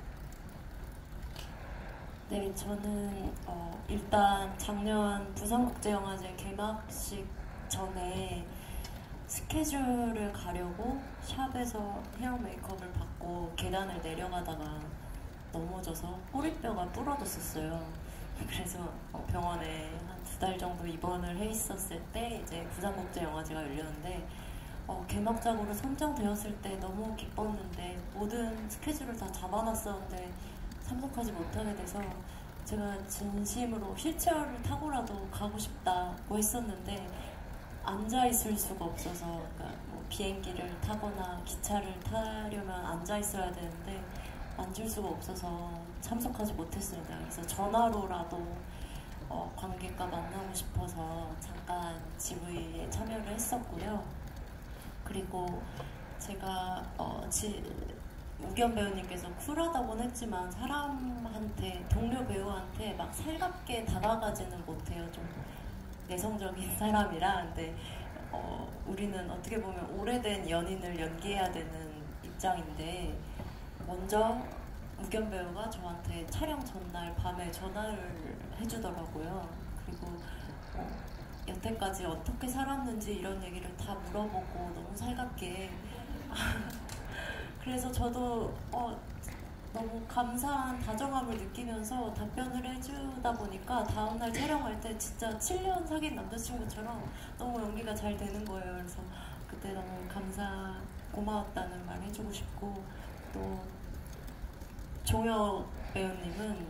네, 저는 일단 작년 부산국제영화제 개막식 전에 스케줄을 가려고 샵에서 헤어 메이크업을 받고 계단을 내려가다가 넘어져서 꼬리뼈가 부러졌었어요. 그래서 병원에 한 2달 정도 입원을 해 있었을 때 이제 부산국제영화제가 열렸는데 개막작으로 선정되었을 때 너무 기뻤는데 모든 스케줄을 다 잡아놨었는데 참석하지 못하게 돼서 제가 진심으로 휠체어를 타고라도 가고 싶다고 했었는데 앉아 있을 수가 없어서 그러니까 뭐 비행기를 타거나 기차를 타려면 앉아 있어야 되는데 앉을 수가 없어서 참석하지 못했습니다. 그래서 전화로라도 관객과 만나고 싶어서 잠깐 GV에 참여를 했었고요. 그리고 제가 우겸 배우님께서 쿨하다고는 했지만 사람한테, 동료 배우한테 막 살갑게 다가가지는 못해요. 좀 내성적인 사람이라. 근데 우리는 어떻게 보면 오래된 연인을 연기해야 되는 입장인데 먼저 우겸 배우가 저한테 촬영 전날 밤에 전화를 해주더라고요. 그리고 여태까지 어떻게 살았는지 이런 얘기를 다 물어보고 너무 살갑게 그래서 저도 너무 감사한 다정함을 느끼면서 답변을 해주다 보니까 다음날 촬영할 때 진짜 7년 사귄 남자친구처럼 너무 연기가 잘 되는 거예요. 그래서 그때 너무 고마웠다는 말 해주고 싶고, 또 종혁 배우님은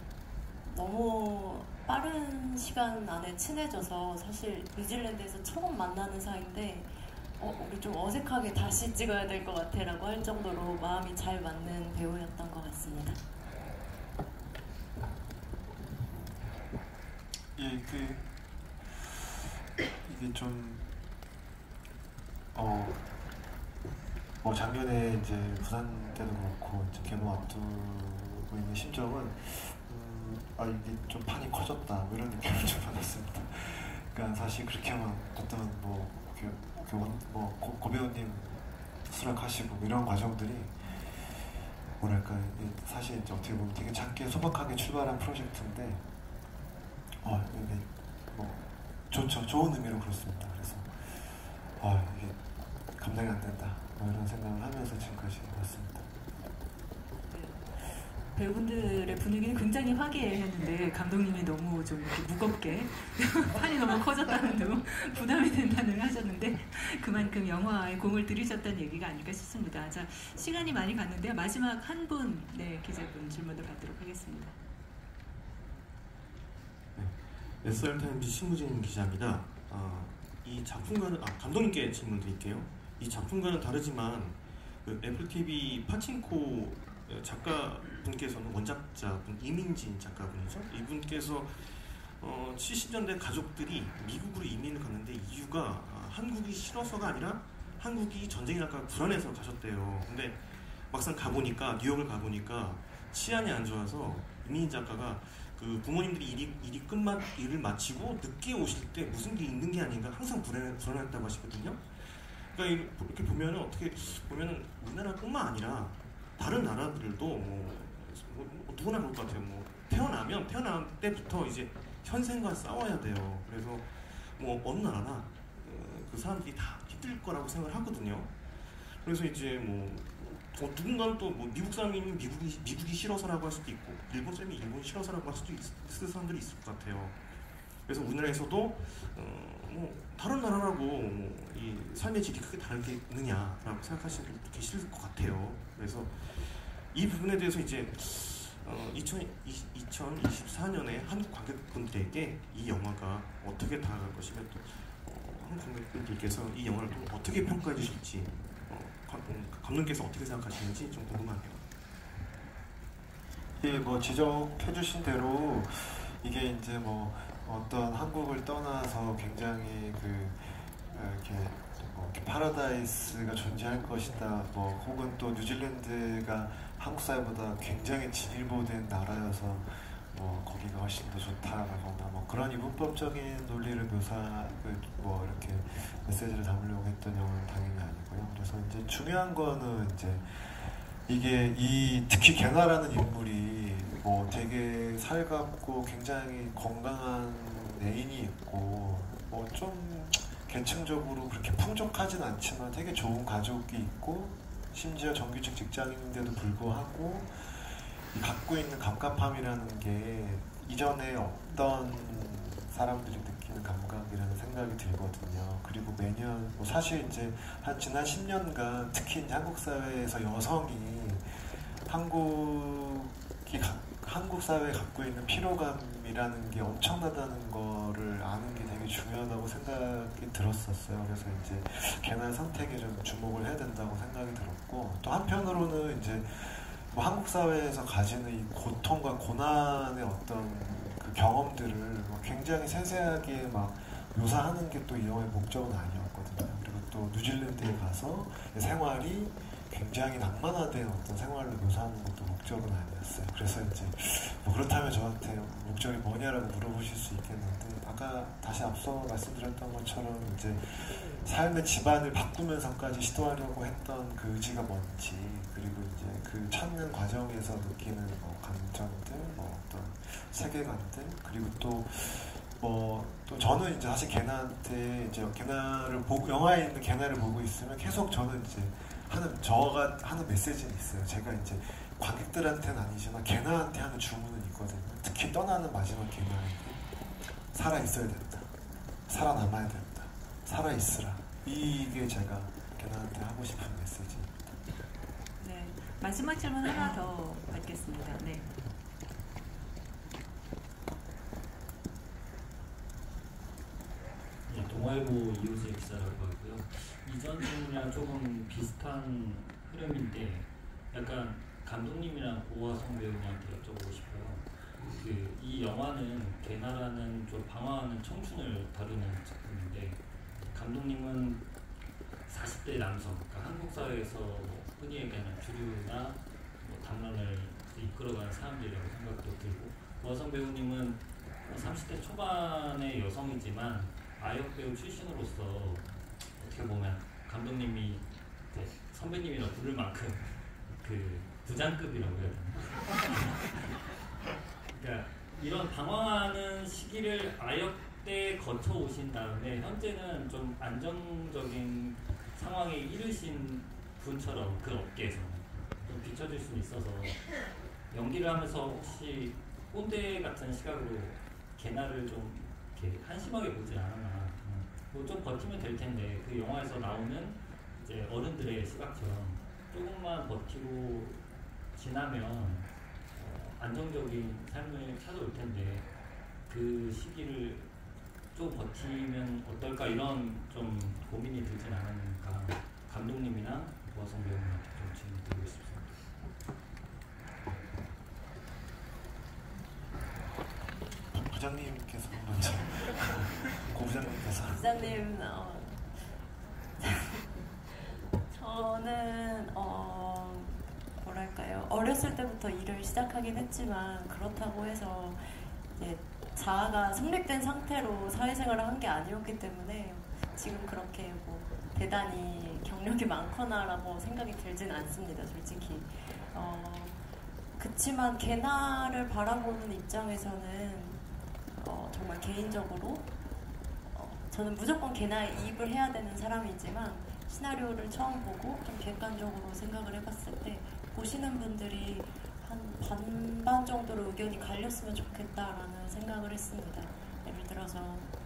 너무 빠른 시간 안에 친해져서 사실 뉴질랜드에서 처음 만나는 사이인데 우리 좀 어색하게 다시 찍어야 될 것 같아 라고 할 정도로 마음이 잘 맞는 배우였던 것 같습니다. 예, 이게 좀 작년에 이제 부산 때도 그렇고 이제 개봉 앞두고 있는 심정은 이게 좀 판이 커졌다 뭐 이런 느낌을 좀 받았습니다. 그러니까 사실 그렇게 막 어떤 고배우님 수락하시고 이런 과정들이 뭐랄까 사실 이제 어떻게 보면 되게 작게 소박하게 출발한 프로젝트인데 이게 좋죠. 좋은 의미로 그렇습니다. 그래서 이게 감당이 안 된다 이런 생각을 하면서 지금까지 왔습니다. 배우분들의 분위기는 굉장히 화기애애했는데 감독님이 너무 좀 이렇게 무겁게 판이 너무 커졌다는 등 부담이 된다는 하셨는데 그만큼 영화에 공을 들이셨다는 얘기가 아닐까 싶습니다. 자, 시간이 많이 갔는데요. 마지막 한 분, 기자분 질문을 받도록 하겠습니다. 네, SR타임즈 신무진 기자입니다. 이 작품과는 감독님께 질문 드릴게요. 이 작품과는 다르지만 그 애플TV 파친코 작가분께서는 원작자분 이민진 작가분이죠. 이분께서 70년대 가족들이 미국으로 이민을 갔는데 이유가 한국이 싫어서가 아니라 한국이 전쟁이 날까 불안해서 가셨대요. 근데 막상 가보니까 뉴욕을 가보니까 치안이 안 좋아서 이민진 작가가 그 부모님들이 일을 마치고 늦게 오실 때 무슨 일이 있는 게 아닌가 항상 불안했다고 하시거든요. 그러니까 이렇게 보면은 어떻게 보면은 우리나라뿐만 아니라 다른 나라들도 누구나 그럴 것 같아요. 태어난 때부터 이제 현생과 싸워야 돼요. 그래서 어느 나라나 그 사람들이 다 힘들 거라고 생각을 하거든요. 그래서 이제 뭐 누군가는 또 뭐 미국 사람이면 미국이 싫어서라고 할 수도 있고 일본 사람이 일본이 싫어서라고 할 수도 있을 사람들이 있을 것 같아요. 그래서 우리나라에서도 뭐 다른 나라라고 뭐 이 삶의 질이 크게 다르겠느냐라고 생각하시는 분들 계실 것 같아요. 그래서 이 부분에 대해서 이제 2024년에 한국 관객분들에게 이 영화가 어떻게 다가갈 것이며 또 한국 관객분들께서 이 영화를 또 어떻게 평가해 주실지 감독님께서 어떻게 생각하시는지 좀 궁금하네요. 예, 뭐 지적해 주신 대로 이게 이제 뭐 어떤 한국을 떠나서 굉장히 이렇게 파라다이스가 존재할 것이다, 뭐 혹은 또 뉴질랜드가 한국 사회보다 굉장히 진일보된 나라여서 뭐 거기가 훨씬 더 좋다라거나 뭐 그런 이분법적인 논리를 뭐 이렇게 메시지를 담으려고 했던 영화는 당연히 아니고요. 그래서 이제 중요한 거는 이제 이게 특히 게나라는 인물이 뭐 되게 살갑고 굉장히 건강한 애인이 있고 뭐 좀 계층적으로 그렇게 풍족하진 않지만 되게 좋은 가족이 있고 심지어 정규직 직장인인데도 불구하고 갖고 있는 갑갑함이라는 게 이전에 없던 사람들이 느끼는 감각이라는 생각이 들거든요. 그리고 매년 뭐 사실 이제 지난 10년간 특히 이제 한국 사회에서 여성이 한국 사회에 갖고 있는 피로감이라는 게 엄청나다는 거를 아는 게 되게 중요하다고 생각이 들었었어요. 그래서 이제 걔네 선택에 좀 주목을 해야 된다고 생각이 들었고, 또 한편으로는 이제 뭐 한국 사회에서 가지는 이 고통과 고난의 어떤 그 경험들을 굉장히 세세하게 막 묘사하는 게 또 이 영화의 목적은 아니었거든요. 그리고 또 뉴질랜드에 가서 생활이 굉장히 낭만화된 어떤 생활로 묘사하는 것도 목적은 아니었어요. 그래서 이제 뭐 그렇다면 저한테 목적이 뭐냐라고 물어보실 수 있겠는데, 아까 다시 앞서 말씀드렸던 것처럼 이제 삶의 집안을 바꾸면서까지 시도하려고 했던 그 의지가 뭔지, 그리고 이제 그 찾는 과정에서 느끼는 뭐 감정들, 뭐 어떤 세계관들, 그리고 또 저는 이제 사실 걔나한테 이제 걔나를 보고, 영화에 있는 걔나를 보고 있으면 계속 저는 이제 저가 하는 메시지는 있어요. 제가 이제 관객들한테는 아니지만 걔나한테 하는 주문은 있거든요. 특히 떠나는 마지막 걔나에게 살아 있어야 된다, 살아남아야 된다, 살아 있으라. 이게 제가 걔나한테 하고 싶은 메시지입니다. 네, 마지막 질문 하나 더 받겠습니다. 네. 동아일보 이호재 기자라고 하고요. 이전 질문이랑 조금 비슷한 흐름인데 약간 감독님이랑 오화성 배우님한테 여쭤보고 싶어요. 이 영화는 게나라는 좀 방황하는 청춘을 다루는 작품인데, 감독님은 40대 남성, 그러니까 한국 사회에서 흔히 얘기하는 주류나 뭐 담론을 이끌어가는 사람들이라고 생각도 들고, 오화성 배우님은 30대 초반의 여성이지만 아역 배우 출신으로서 어떻게 보면 감독님이 선배님이라 부를 만큼 그 부장급이라고 해야 되나? 그러니까 이런 방황하는 시기를 아역 때 거쳐 오신 다음에 현재는 좀 안정적인 상황에 이르신 분처럼 그 업계에서 좀 비춰질 수 있어서, 연기를 하면서 혹시 꼰대 같은 시각으로 게나를 좀 이렇게 한심하게 보지 않았나. 뭐 좀 버티면 될 텐데, 그 영화에서 나오는 이제 어른들의 시각처럼 조금만 버티고 지나면 안정적인 삶을 찾아올 텐데, 그 시기를 좀 버티면 어떨까, 이런 좀 고민이 들진 않았는가. 감독님이나 오화성 배우님한테 좀 질문 드리고 싶습니다. 부장님께서 먼저. 고 부장님께서. 부장님, 저는 뭐랄까요, 어렸을 때부터 일을 시작하긴 했지만 그렇다고 해서 이제 자아가 성립된 상태로 사회생활을 한 게 아니었기 때문에 지금 그렇게 뭐 대단히 경력이 많거나라고 생각이 들진 않습니다, 솔직히. 그치만 게나를 바라보는 입장에서는 정말 개인적으로 저는 무조건 걔나 이입을 해야 되는 사람이지만 시나리오를 처음 보고 좀 객관적으로 생각을 해봤을 때 보시는 분들이 한 반반 정도로 의견이 갈렸으면 좋겠다라는 생각을 했습니다. 예를 들어서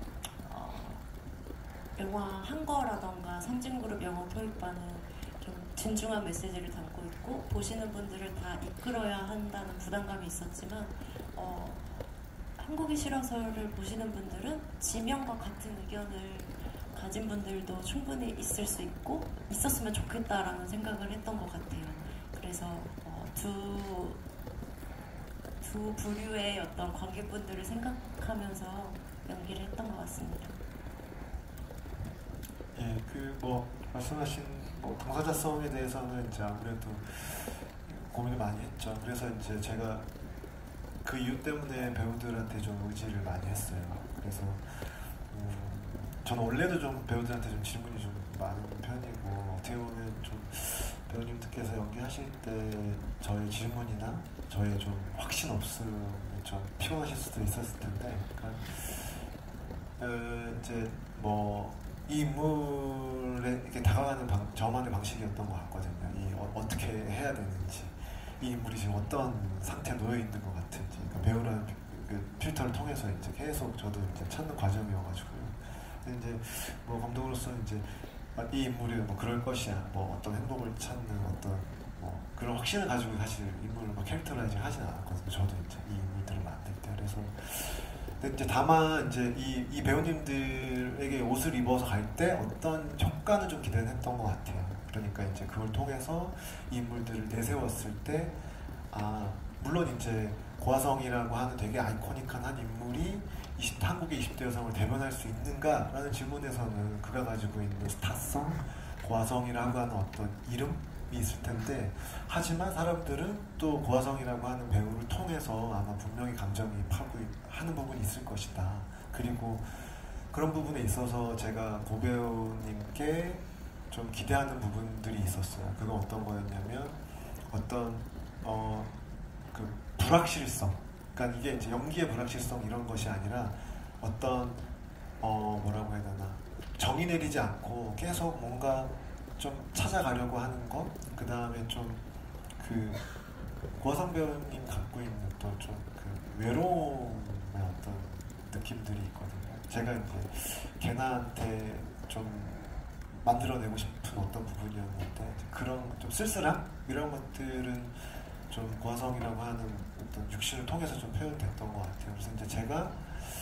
영화 한거라던가 삼진그룹 영어 토익반은 좀 진중한 메시지를 담고 있고 보시는 분들을 다 이끌어야 한다는 부담감이 있었지만 한국이 싫어서를 보시는 분들은 지명과 같은 의견을 가진 분들도 충분히 있을 수 있고 있었으면 좋겠다라는 생각을 했던 것 같아요. 그래서 두 부류의 어떤 관객분들을 생각하면서 연기를 했던 것 같습니다. 예, 말씀하신 당사자성에 대해서는 이제 아무래도 고민을 많이 했죠. 그래서 이제 제가 그 이유 때문에 배우들한테 좀 의지를 많이 했어요. 그래서 저는 원래도 좀 배우들한테 좀 질문이 좀 많은 편이고 어떻게 보면 좀 배우님들께서 연기하실 때 저의 질문이나 저의 좀 확신 없음에 좀 피곤하실 수도 있었을 텐데, 그러니까 이제 이 인물에 이렇게 다가가는 저만의 방식이었던 것 같거든요. 어떻게 해야 되는지, 이 인물이 지금 어떤 상태에 놓여 있는 것 같은지, 그러니까 배우라는 그 필터를 통해서 이제 계속 저도 이제 찾는 과정이어가지고요. 근데 이제 감독으로서 이제 이 인물이 그럴 것이야, 어떤 행복을 찾는 어떤 그런 확신을 가지고 사실 인물을 캐릭터라이징 하진 않았거든요. 저도 이제 이 인물들을 만들 때. 그래서 근데 이제 다만 이제 이 배우님들에게 옷을 입어서 갈 때 어떤 효과는 좀 기대는 했던 것 같아요. 그러니까 이제 그걸 통해서 이 인물들을 내세웠을 때 물론 이제 고화성이라고 하는 되게 아이코닉한 한 인물이 한국의 20대 여성을 대변할 수 있는가라는 질문에서는 그가 가지고 있는 스타성, 고화성이라고 하는 어떤 이름이 있을 텐데, 하지만 사람들은 또 고화성이라고 하는 배우를 통해서 아마 분명히 감정이입하고 하는 부분이 있을 것이다. 그리고 그런 부분에 있어서 제가 고 배우님께 좀 기대하는 부분들이 있었어요. 그건 어떤 거였냐면 어떤 그 불확실성, 그러니까 이게 이제 연기의 불확실성 이런 것이 아니라 어떤 뭐라고 해야 되나, 정의 내리지 않고 계속 뭔가 좀 찾아가려고 하는 것, 그 다음에 좀 그 고화성 배우님 갖고 있는 또 좀 그 외로움의 어떤 느낌들이 있거든요. 제가 이제 걔나한테 좀 만들어내고 싶은 어떤 부분이었는데, 그런 좀 쓸쓸함 이런 것들은 좀 고화성이라고 하는 어떤 육신을 통해서 좀 표현됐던 것 같아요. 그래서 이제 제가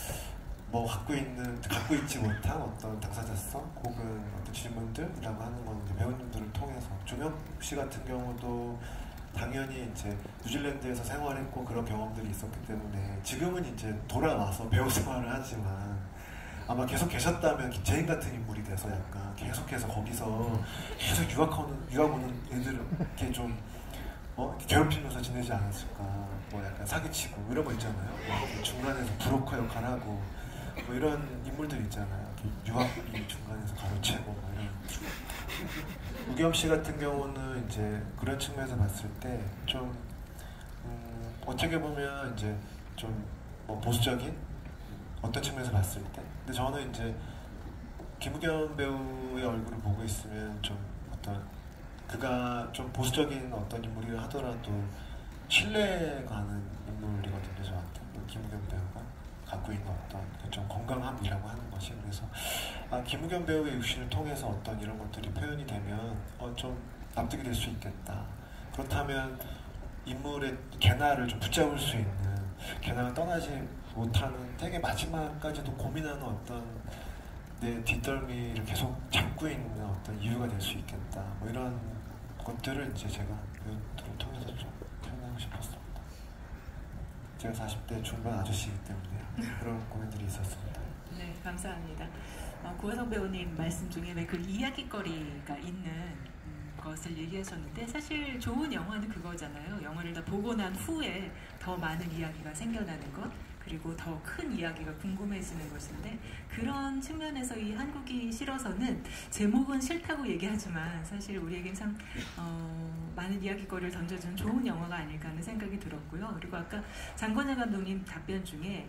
갖고 있지 못한 어떤 당사자성 혹은 어떤 질문들이라고 하는 건 이제 배우님들을 통해서, 준혁 씨 같은 경우도 당연히 이제 뉴질랜드에서 생활했고 그런 경험들이 있었기 때문에 지금은 이제 돌아와서 배우 생활을 하지만 아마 계속 계셨다면 제인 같은 인물이 돼서 약간 계속해서 거기서 계속 유학 오는 애들을 이렇게 좀 괴롭히면서 지내지 않았을까. 약간 사기치고 이런 거 있잖아요. 중간에서 브로커 역할하고 이런 인물들 있잖아요. 유학이 중간에서 가로채고 이런. 우겸 씨 같은 경우는 이제 그런 측면에서 봤을 때 좀 어떻게 보면 이제 좀 보수적인 어떤 측면에서 봤을 때, 근데 저는 이제 김우겸 배우의 얼굴을 보고 있으면 좀 어떤 그가 좀 보수적인 어떤 인물이라 하더라도 신뢰가는 인물이거든요. 저한테 김우겸 배우가 갖고 있는 어떤 좀 건강함이라고 하는 것이. 그래서 김우겸 배우의 육신을 통해서 어떤 이런 것들이 표현이 되면 좀 납득이 될 수 있겠다. 그렇다면 인물의 걔나를 좀 붙잡을 수 있는, 걔나가 떠나지 못하는 되게 마지막까지도 고민하는 어떤 내 뒷덜미를 계속 잡고 있는 어떤 이유가 될 수 있겠다. 이런 것들을 이제 제가 배우들을 통해서 좀 표현하고 싶었습니다. 제가 40대 중반 아저씨이기 때문에 그런 고민들이 있었습니다. 네, 감사합니다. 고화성 배우님 말씀 중에 왜 그 이야기거리가 있는 것을 얘기하셨는데, 사실 좋은 영화는 그거잖아요. 영화를 다 보고 난 후에 더 많은 이야기가 생겨나는 것, 그리고 더 큰 이야기가 궁금해지는 것인데, 그런 측면에서 이 한국이 싫어서는 제목은 싫다고 얘기하지만 사실 우리에겐 참 많은 이야기거리를 던져준 좋은 영화가 아닐까 하는 생각이 들었고요. 그리고 아까 장건영 감독님 답변 중에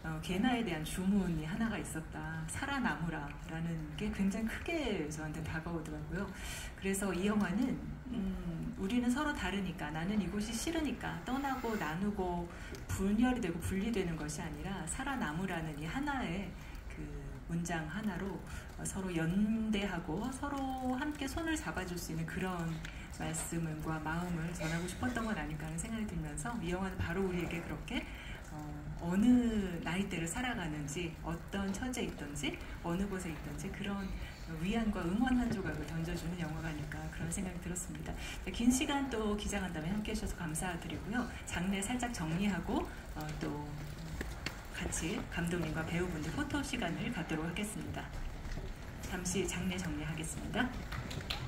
개나에 대한 주문이 하나가 있었다. 살아남으라라는 게 굉장히 크게 저한테 다가오더라고요. 그래서 이 영화는 우리는 서로 다르니까, 나는 이곳이 싫으니까 떠나고 나누고 분열이 되고 분리되는 것이 아니라 살아남으라는 이 하나의 그 문장 하나로 서로 연대하고 서로 함께 손을 잡아줄 수 있는 그런 말씀과 마음을 전하고 싶었던 건 아닐까 하는 생각이 들면서 이 영화는 바로 우리에게 그렇게 어느 나이대를 살아가는지, 어떤 처지에 있든지, 어느 곳에 있든지 그런 위안과 응원 한 조각을 던져주는 영화가 아닐까 그런 생각이 들었습니다. 긴 시간 또 기자간담회 함께 해주셔서 감사드리고요. 장례 살짝 정리하고 또 같이 감독님과 배우분들 포토 시간을 갖도록 하겠습니다. 잠시 장례 정리하겠습니다.